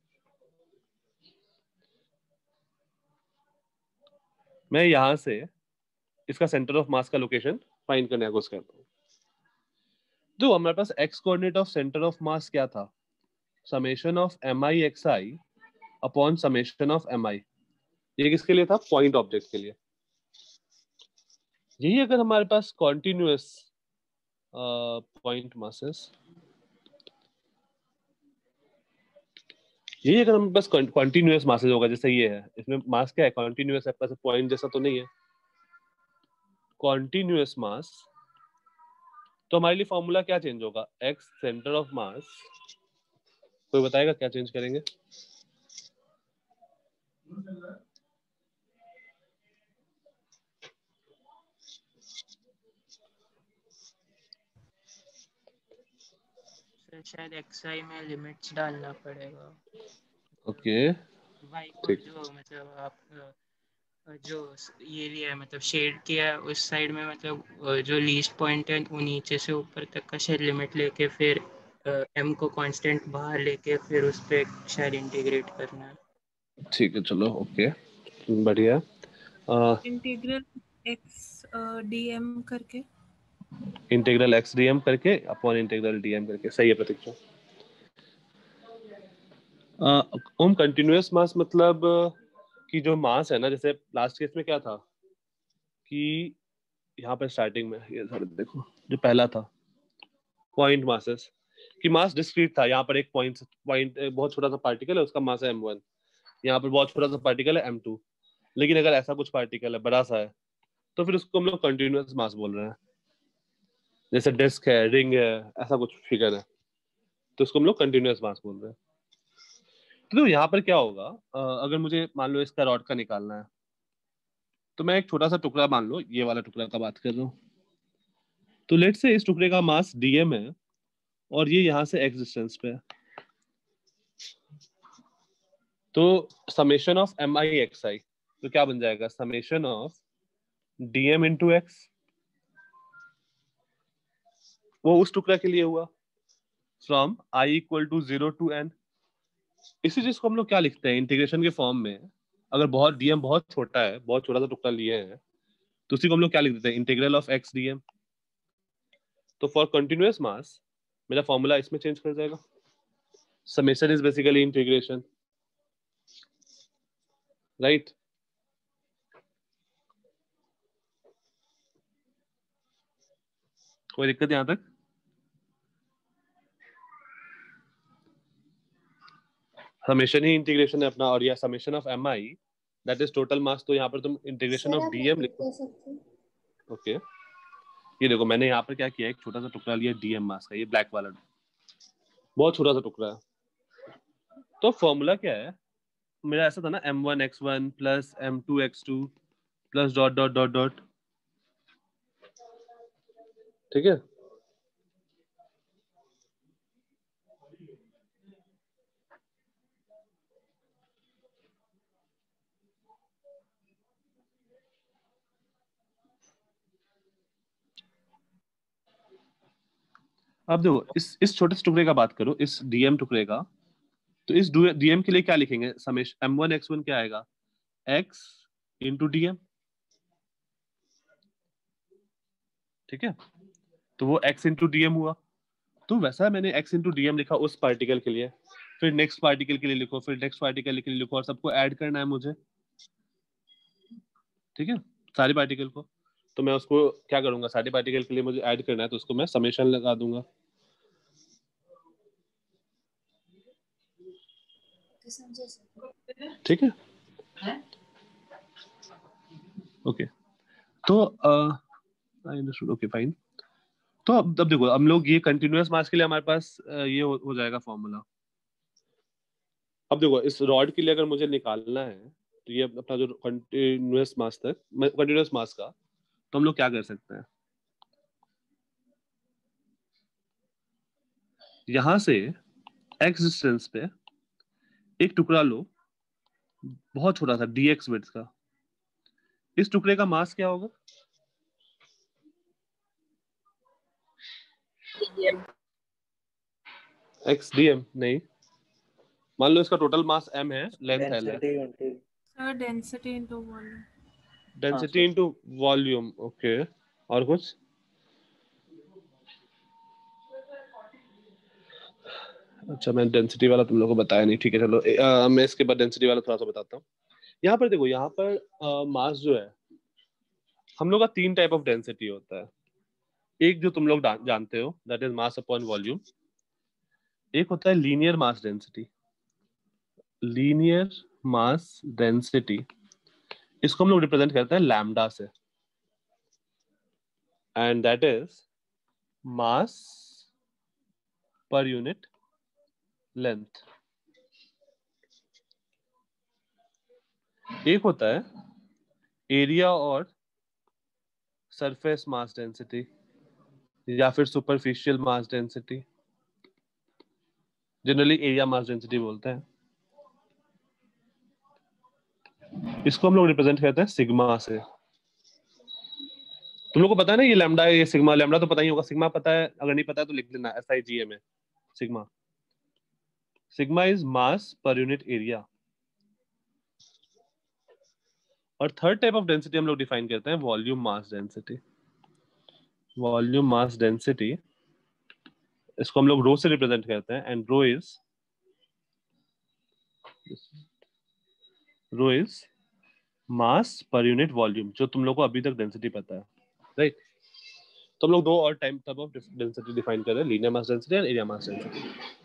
मैं यहां से इसका सेंटर ऑफ मास का लोकेशन फाइंड करने की कोशिश करता हूँ। तो हमारे पास x coordinate of centre of mass क्या था? Summation of m i x i upon summation of m i. ये किसके लिए था? पॉइंट ऑब्जेक्ट के लिए। यही अगर हमारे पास कॉन्टिन्यूअस पॉइंट मासेस, यही अगर हमारे पास कॉन्टिन्यूअस मासेस होगा, जैसे ये है, इसमें मास क्या है? कॉन्टिन्यूअस है, पास पॉइंट जैसा तो नहीं है, कॉन्टिन्यूअस मास। तो हमारे लिए फॉर्मूला क्या चेंज होगा? x सेंटर ऑफ मास, कोई बताएगा क्या चेंज करेंगे? सर शायद एक्सआई में लिमिट्स डालना पड़ेगा। ओके वाई को ठीक, जो मतलब आप जो ये लिया है मतलब शेड किया है उस साइड में, मतलब जो लीस्ट पॉइंट है वो नीचे से ऊपर तक का शायद लिमिट लेके फिर एम को कांस्टेंट बाहर लेके फिर उस पर शायद इंटीग्रेट करना है। ठीक है, चलो ओके, बढ़िया। इंटीग्रल एक्स डीएम करके, इंटीग्रल एक्स डी एम करके अपॉन इंटीग्रल डी एम करके, सही है प्रतीक्षा। ओम कंटिन्यूअस मास मतलब कि जो मास है ना, जैसे लास्ट केस में क्या था कि यहाँ पर स्टार्टिंग में ये सर देखो, जो पहला था पॉइंट मासेस, कि मास डिस्क्रीट था, यहाँ पर एक पॉइंट बहुत छोटा सा पार्टिकल है, उसका मास है m1, यहाँ पर बहुत छोटा सा पार्टिकल है m2। लेकिन अगर ऐसा कुछ पार्टिकल है बड़ा सा है, तो फिर उसको हम लोग कंटिन्यूअस मास बोल रहे हैं। जैसे डिस्क है, रिंग है, ऐसा कुछ फिगर है, तो उसको हम लोग कंटिन्यूअस मास बोल रहे हैं। तो यहाँ पर क्या होगा, अगर मुझे मान लो इसका रॉड का निकालना है, तो मैं एक छोटा सा टुकड़ा, मान लो ये वाला टुकड़ा का बात कर रहा हूँ, तो लेट से इस टुकड़े का मास dm है और ये यहाँ से x डिस्टेंस पे है, तो summation of m i x i, तो क्या बन जाएगा? समेशन ऑफ dm इंटू एक्स, वो उस टुकड़ा के लिए हुआ, from i equal to 0 to n। इसी चीज को हम लोग क्या लिखते हैं इंटीग्रेशन के फॉर्म में? अगर बहुत dm बहुत छोटा है, बहुत छोटा सा टुकड़ा लिए हैं, तो उसी को हम लोग क्या लिख देते हैं? Integral of x dm। तो फॉर कंटिन्यूअस मास मेरा फॉर्मूला इसमें चेंज कर जाएगा, summation is basically integration, right. कोई दिक्कत यहाँ तक? समेशन ही इंटीग्रेशन है अपना, और यह summation of m i that is total mass, तो यहाँ पर तुम इंटीग्रेशन सर ऑफ आप डीएम रिपीट लिखो। कर सकते हैं? ओके, ये देखो मैंने यहाँ पर क्या किया, एक छोटा सा टुकड़ा लिया डीएम मास का, ये ब्लैक वाला बहुत छोटा सा टुकड़ा है। तो फॉर्मूला क्या है मेरा, ऐसा था ना m1x1 plus m2x2 plus dot dot dot dot, ठीक है। अब देखो इस छोटे से टुकड़े का बात करो, इस डीएम टुकड़े का, तो इस डीएम के लिए क्या लिखेंगे, समेशन m1x1 क्या आएगा, x इंटू डीएम, ठीक है। तो वो x इंटू डीएम हुआ, तो वैसा मैंने x इंटू डीएम लिखा उस पार्टिकल के लिए, फिर नेक्स्ट पार्टिकल के लिए लिखो, फिर नेक्स्ट पार्टिकल के लिए लिखो, और सबको ऐड करना है मुझे, ठीक है, सारे पार्टिकल को। तो मैं उसको क्या करूंगा, सारे पार्टिकल के लिए मुझे ऐड करना है, तो उसको मैं समेशन लगा दूंगा, समझे सर? ठीक है। ओके, तो ओके फाइन। तो अब देखो हम लोग ये कंटिन्यूअस मास के लिए हमारे पास ये हो जाएगा फॉर्मूला। अब देखो इस रॉड के लिए अगर मुझे निकालना है, तो ये अपना जो कंटिन्यूअस मास का, तो हम लोग क्या कर सकते हैं, यहां से x डिस्टेंस पे एक टुकड़ा लो बहुत छोटा सा dx विड्थ का, इस टुकड़े का मास क्या होगा, x dm नहीं, मान लो इसका टोटल मास m है, लेंथ l है, sir density into volume. Density into volume, okay. और कुछ, अच्छा मैं डेंसिटी वाला तुम लोगों को बताया नहीं, ठीक है चलो मैं इसके बाद डेंसिटी वाला थोड़ा सा बताता हूँ। यहाँ पर देखो, यहाँ पर मास जो है हम लोग का 3 टाइप ऑफ डेंसिटी होता है। एक जो तुम लोग जानते हो that is mass upon volume, एक होता है linear mass density. Linear mass density इसको हम लोग रिप्रेजेंट करते हैं लैम्डा से, and that is mass per unit length. एक होता है एरिया और सरफेस मास डेंसिटी, या फिर superficial mass density, generally area mass density बोलते हैं। इसको हम लोग रिप्रेजेंट करते हैं सिग्मा से। तुम लोग को पता है ना ये लैम्डा है, ये सिग्मा, लैम्डा तो पता ही होगा, सिग्मा पता है, अगर नहीं पता है तो लिख लेना, SIGMA sigma. Sigma is mass per unit area. और थर्ड टाइप ऑफ डेंसिटी हम लोग डिफाइन करते हैं volume mass density. Volume mass density इसको हम लोग रो से रिप्रेजेंट करते हैं, and row is mass per unit volume, जो तुम लोग को अभी तक डेंसिटी पता है, राइट। तो हम लोग दो और टाइप ऑफ डेंसिटी डिफाइन कर रहे हैं, लीनियर मास डेंसिटी और एरिया मास डेंसिटी।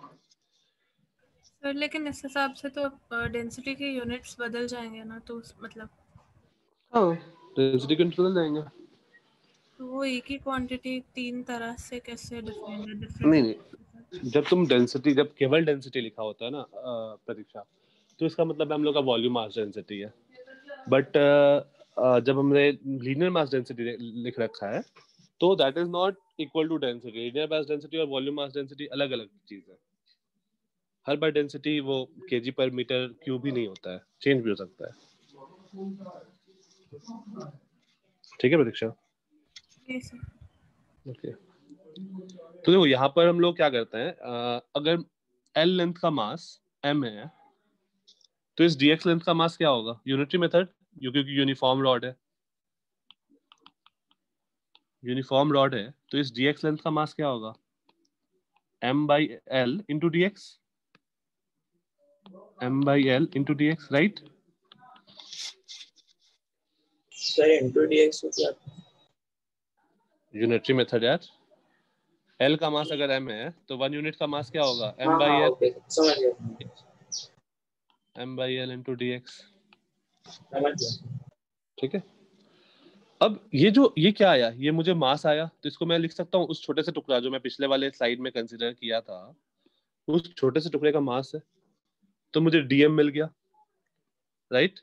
सर लेकिन इस हिसाब से तो डेंसिटी के यूनिट्स बदल जाएंगे ना, तो मतलब हाँ डेंसिटी कंट्रोल जाएंगे। तो वो एक ही क्वांटिटी 3 तरह से कैसे डिफाइन है, नहीं डिफरेंट? जब तुम डेंसिटी, जब केवल डेंसिटी लिखा होता है ना परीक्षा, तो इसका मतलब हम लोग का वॉल्यूम मास डेंसिटी है। बट जब हमने लीनियर मास डेंसिटी लिख रखा है, तो that is not equal to density. Linear mass density और वॉल्यूम मास डेंसिटी अलग अलग चीज है। हर बार डेंसिटी वो kg पर मीटर क्यूब ही नहीं होता है, चेंज भी हो सकता है, ठीक है प्रतीक्षा? ओके, तो देखो यहाँ पर हम लोग क्या करते हैं, अगर L लेंथ का मास m है, तो इस dx लेंथ का मास क्या होगा, यूनिटरी मेथड, क्योंकि यूनिफॉर्म रॉड है, यूनिफॉर्म रॉड है, तो इस dx लेंथ का मास क्या होगा, m/l into dx, m/l into dx, right. Sir into dx हो क्या? यूनिटरी मेथड यार, L का मास अगर m है तो 1 यूनिट का मास क्या होगा? m हाँ by हाँ l, ओके समझ गया m by l into dx। समझ गया। ठीक है। अब ये क्या आया? ये मुझे मास आया, तो इसको मैं लिख सकता हूँ उस छोटे से टुकड़ा जो मैं पिछले वाले स्लाइड में कंसीडर किया था, उस छोटे से टुकड़े का मास है, तो मुझे dm मिल गया, राइट?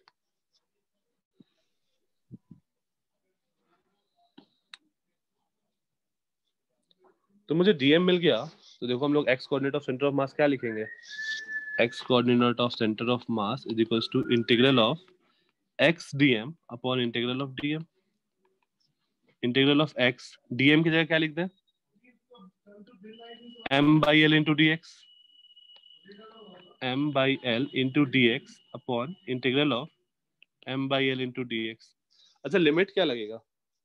तो मुझे dm मिल गया, तो देखो हम लोग x coordinate of centre of mass क्या लिखेंगे? x coordinate of centre of mass is equals to integral of x dm upon integral of dm। Integral of x dm की जगह क्या लिख दें? m by l into dx, m by l into dx upon integral of m by l into dx। अच्छा, limit क्या लगेगा?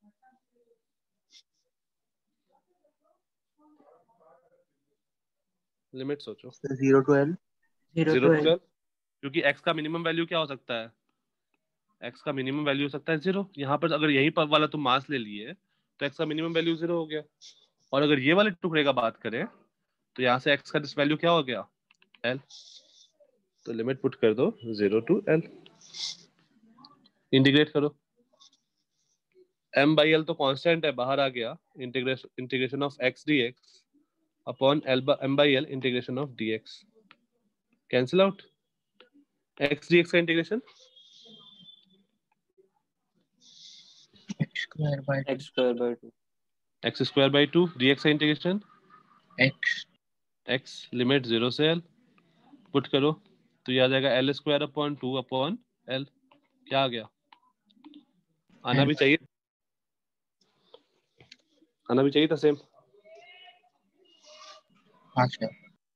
Limit सोचो। 0 to L। 0 0 to to L। l, क्योंकि x का मिनिमम वैल्यू क्या हो सकता है? x का मिनिमम वैल्यू हो सकता है 0। यहाँ पर अगर यही पर वाला तुम मास ले लिए तो x का मिनिमम वैल्यू 0 हो गया। और अगर ये वाले टुकड़े का बात करें तो यहाँ से x का वैल्यू क्या हो गया? l। तो लिमिट पुट कर दो 0 to l, इंटीग्रेट करो। m by l तो कांस्टेंट है, बाहर आ गया, integration of x dx upon m by l integration of dx, cancel out. x dx का integration x square by x square by 2 x square by 2, dx का integration x x, limit 0 से l, put करो तो ये आ जाएगा l square upon 2 upon l। क्या आ गया? आना भी चाहिए, आना भी चाहिए था सेम। हाँ सर।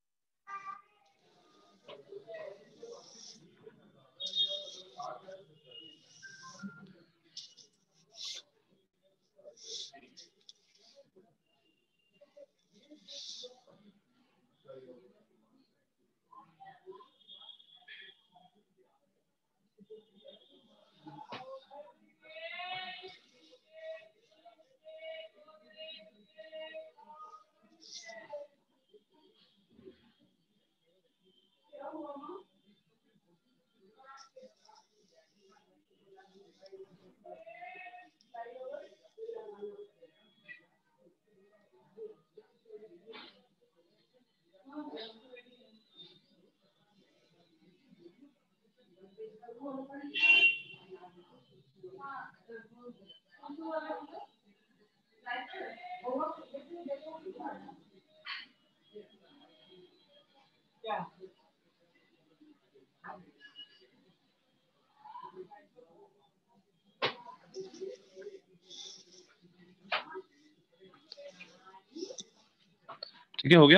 ठीक है, हो गया।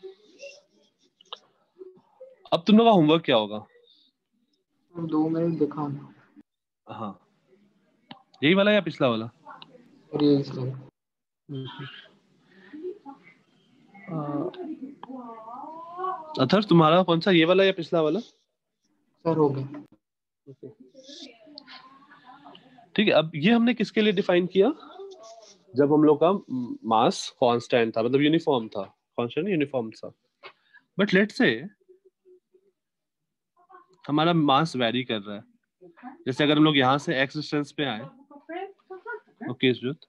अब तुम लोग का होमवर्क क्या होगा? 2 मिनट दिखाना। हाँ, यही वाला या पिछला वाला? ये इसलिए अथर्व, तुम्हारा कौन सा, ये वाला या पिछला वाला? सर हो गया। ठीक है। अब ये हमने किसके लिए डिफाइन किया? जब हम लोग का मास कांस्टेंट था, मतलब यूनिफॉर्म था, कांस्टेंट यूनिफॉर्म था। बट लेट्स से हमारा मास वेरी कर रहा है, जैसे अगर हम लोग यहाँ से x डिस्टेंस पे आए, ओके श्रुत,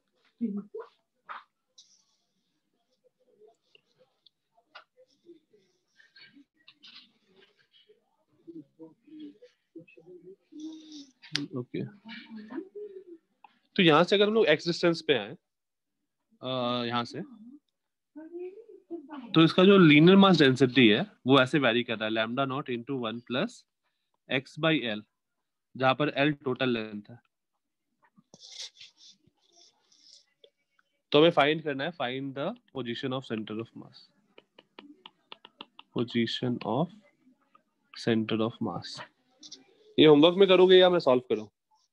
ओके, तो यहाँ से अगर हम लोग x डिस्टेंस पे आए यहाँ से, तो इसका जो लीनियर मास डेंसिटी है वो ऐसे वेरी कर रहा है, lambda naught into 1 plus x by l, जहां पर एल टोटल लेंथ है। तो हमें फाइंड करना है, find the position of centre of mass, position of centre of mass. ये होमवर्क में करोगे या मैं सॉल्व करूं?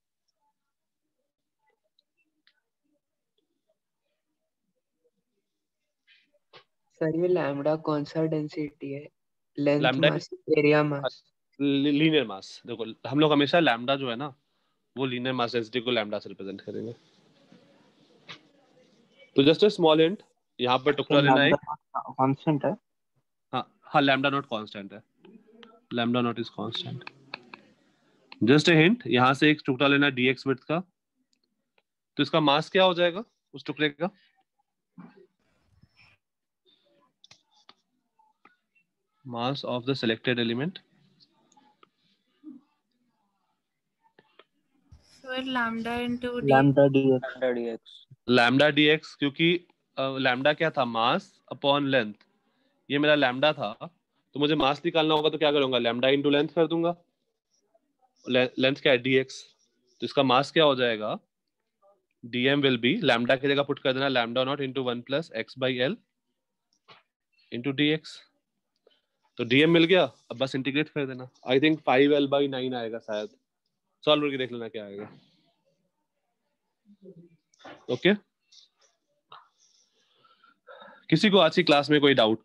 सर ये लैम्डा कौन सा डेंसिटी है? Length lambda mass, area mass? Linear mass. देखो हम लोग हमेशा लैम्डा जो है ना, वो लीनियर मास डेंसिटी को लैम्डा से रिप्रेजेंट करेंगे। तो जस्ट अ स्मॉल हिंट, यहाँ पे टुकड़ा लेना एक, कांस्टेंट है। हाँ लैम्डा नॉट कांस्टेंट है, lambda naught is constant. Just a hint, यहाँ से एक टुकड़ा लेना dx विड्थ का, तो इसका मास क्या हो जाएगा उस टुकड़े का? Mass of the selected element, sir lambda into d, lambda dx। Lambda dx। Lambda dx, क्योंकि लैम्डा क्या था, मास अपॉन लेंथ। ये मेरा लैम्डा था, तो मुझे मास निकालना होगा तो क्या करूंगा, लैम्डा इंटू लेंथ कर दूंगा। लेंथ क्या है, dx, तो इसका मास क्या हो जाएगा, dm विल बी, लैम्डा की जगह पुट कर देना lambda naught into 1 plus x by l into dx। तो dm मिल गया, अब बस इंटीग्रेट कर देना। आई थिंक 5l/9 आएगा शायद, सॉल्व करके देख लेना क्या आएगा। ओके, किसी को आज की क्लास में कोई डाउट?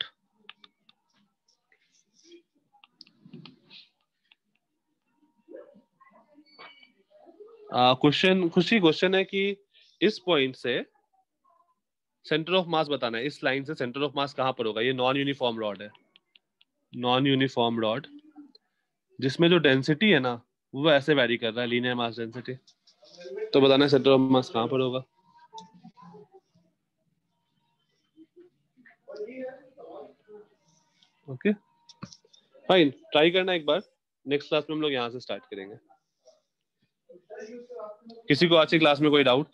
क्वेश्चन है कि इस पॉइंट से सेंटर ऑफ मास बताना है, इस लाइन से सेंटर ऑफ मास कहां पर होगा। ये नॉन यूनिफॉर्म रॉड है, नॉन यूनिफॉर्म रॉड, जिसमें जो डेंसिटी है ना वो ऐसे वैरी कर रहा है, लीनियर मास डेंसिटी। तो बताना है सेंटर ऑफ मास कहां पर होगा। ओके फाइन, ट्राई करना एक बार, नेक्स्ट क्लास में हम लोग यहाँ से स्टार्ट करेंगे। किसी को आज की क्लास में कोई डाउट?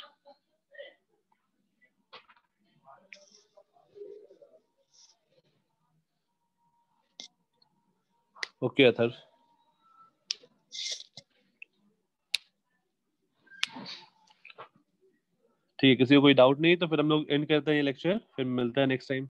ओके अथर, ठीक है, किसी को कोई डाउट नहीं तो फिर हम लोग एंड करते हैं ये लेक्चर, फिर मिलते हैं नेक्स्ट टाइम।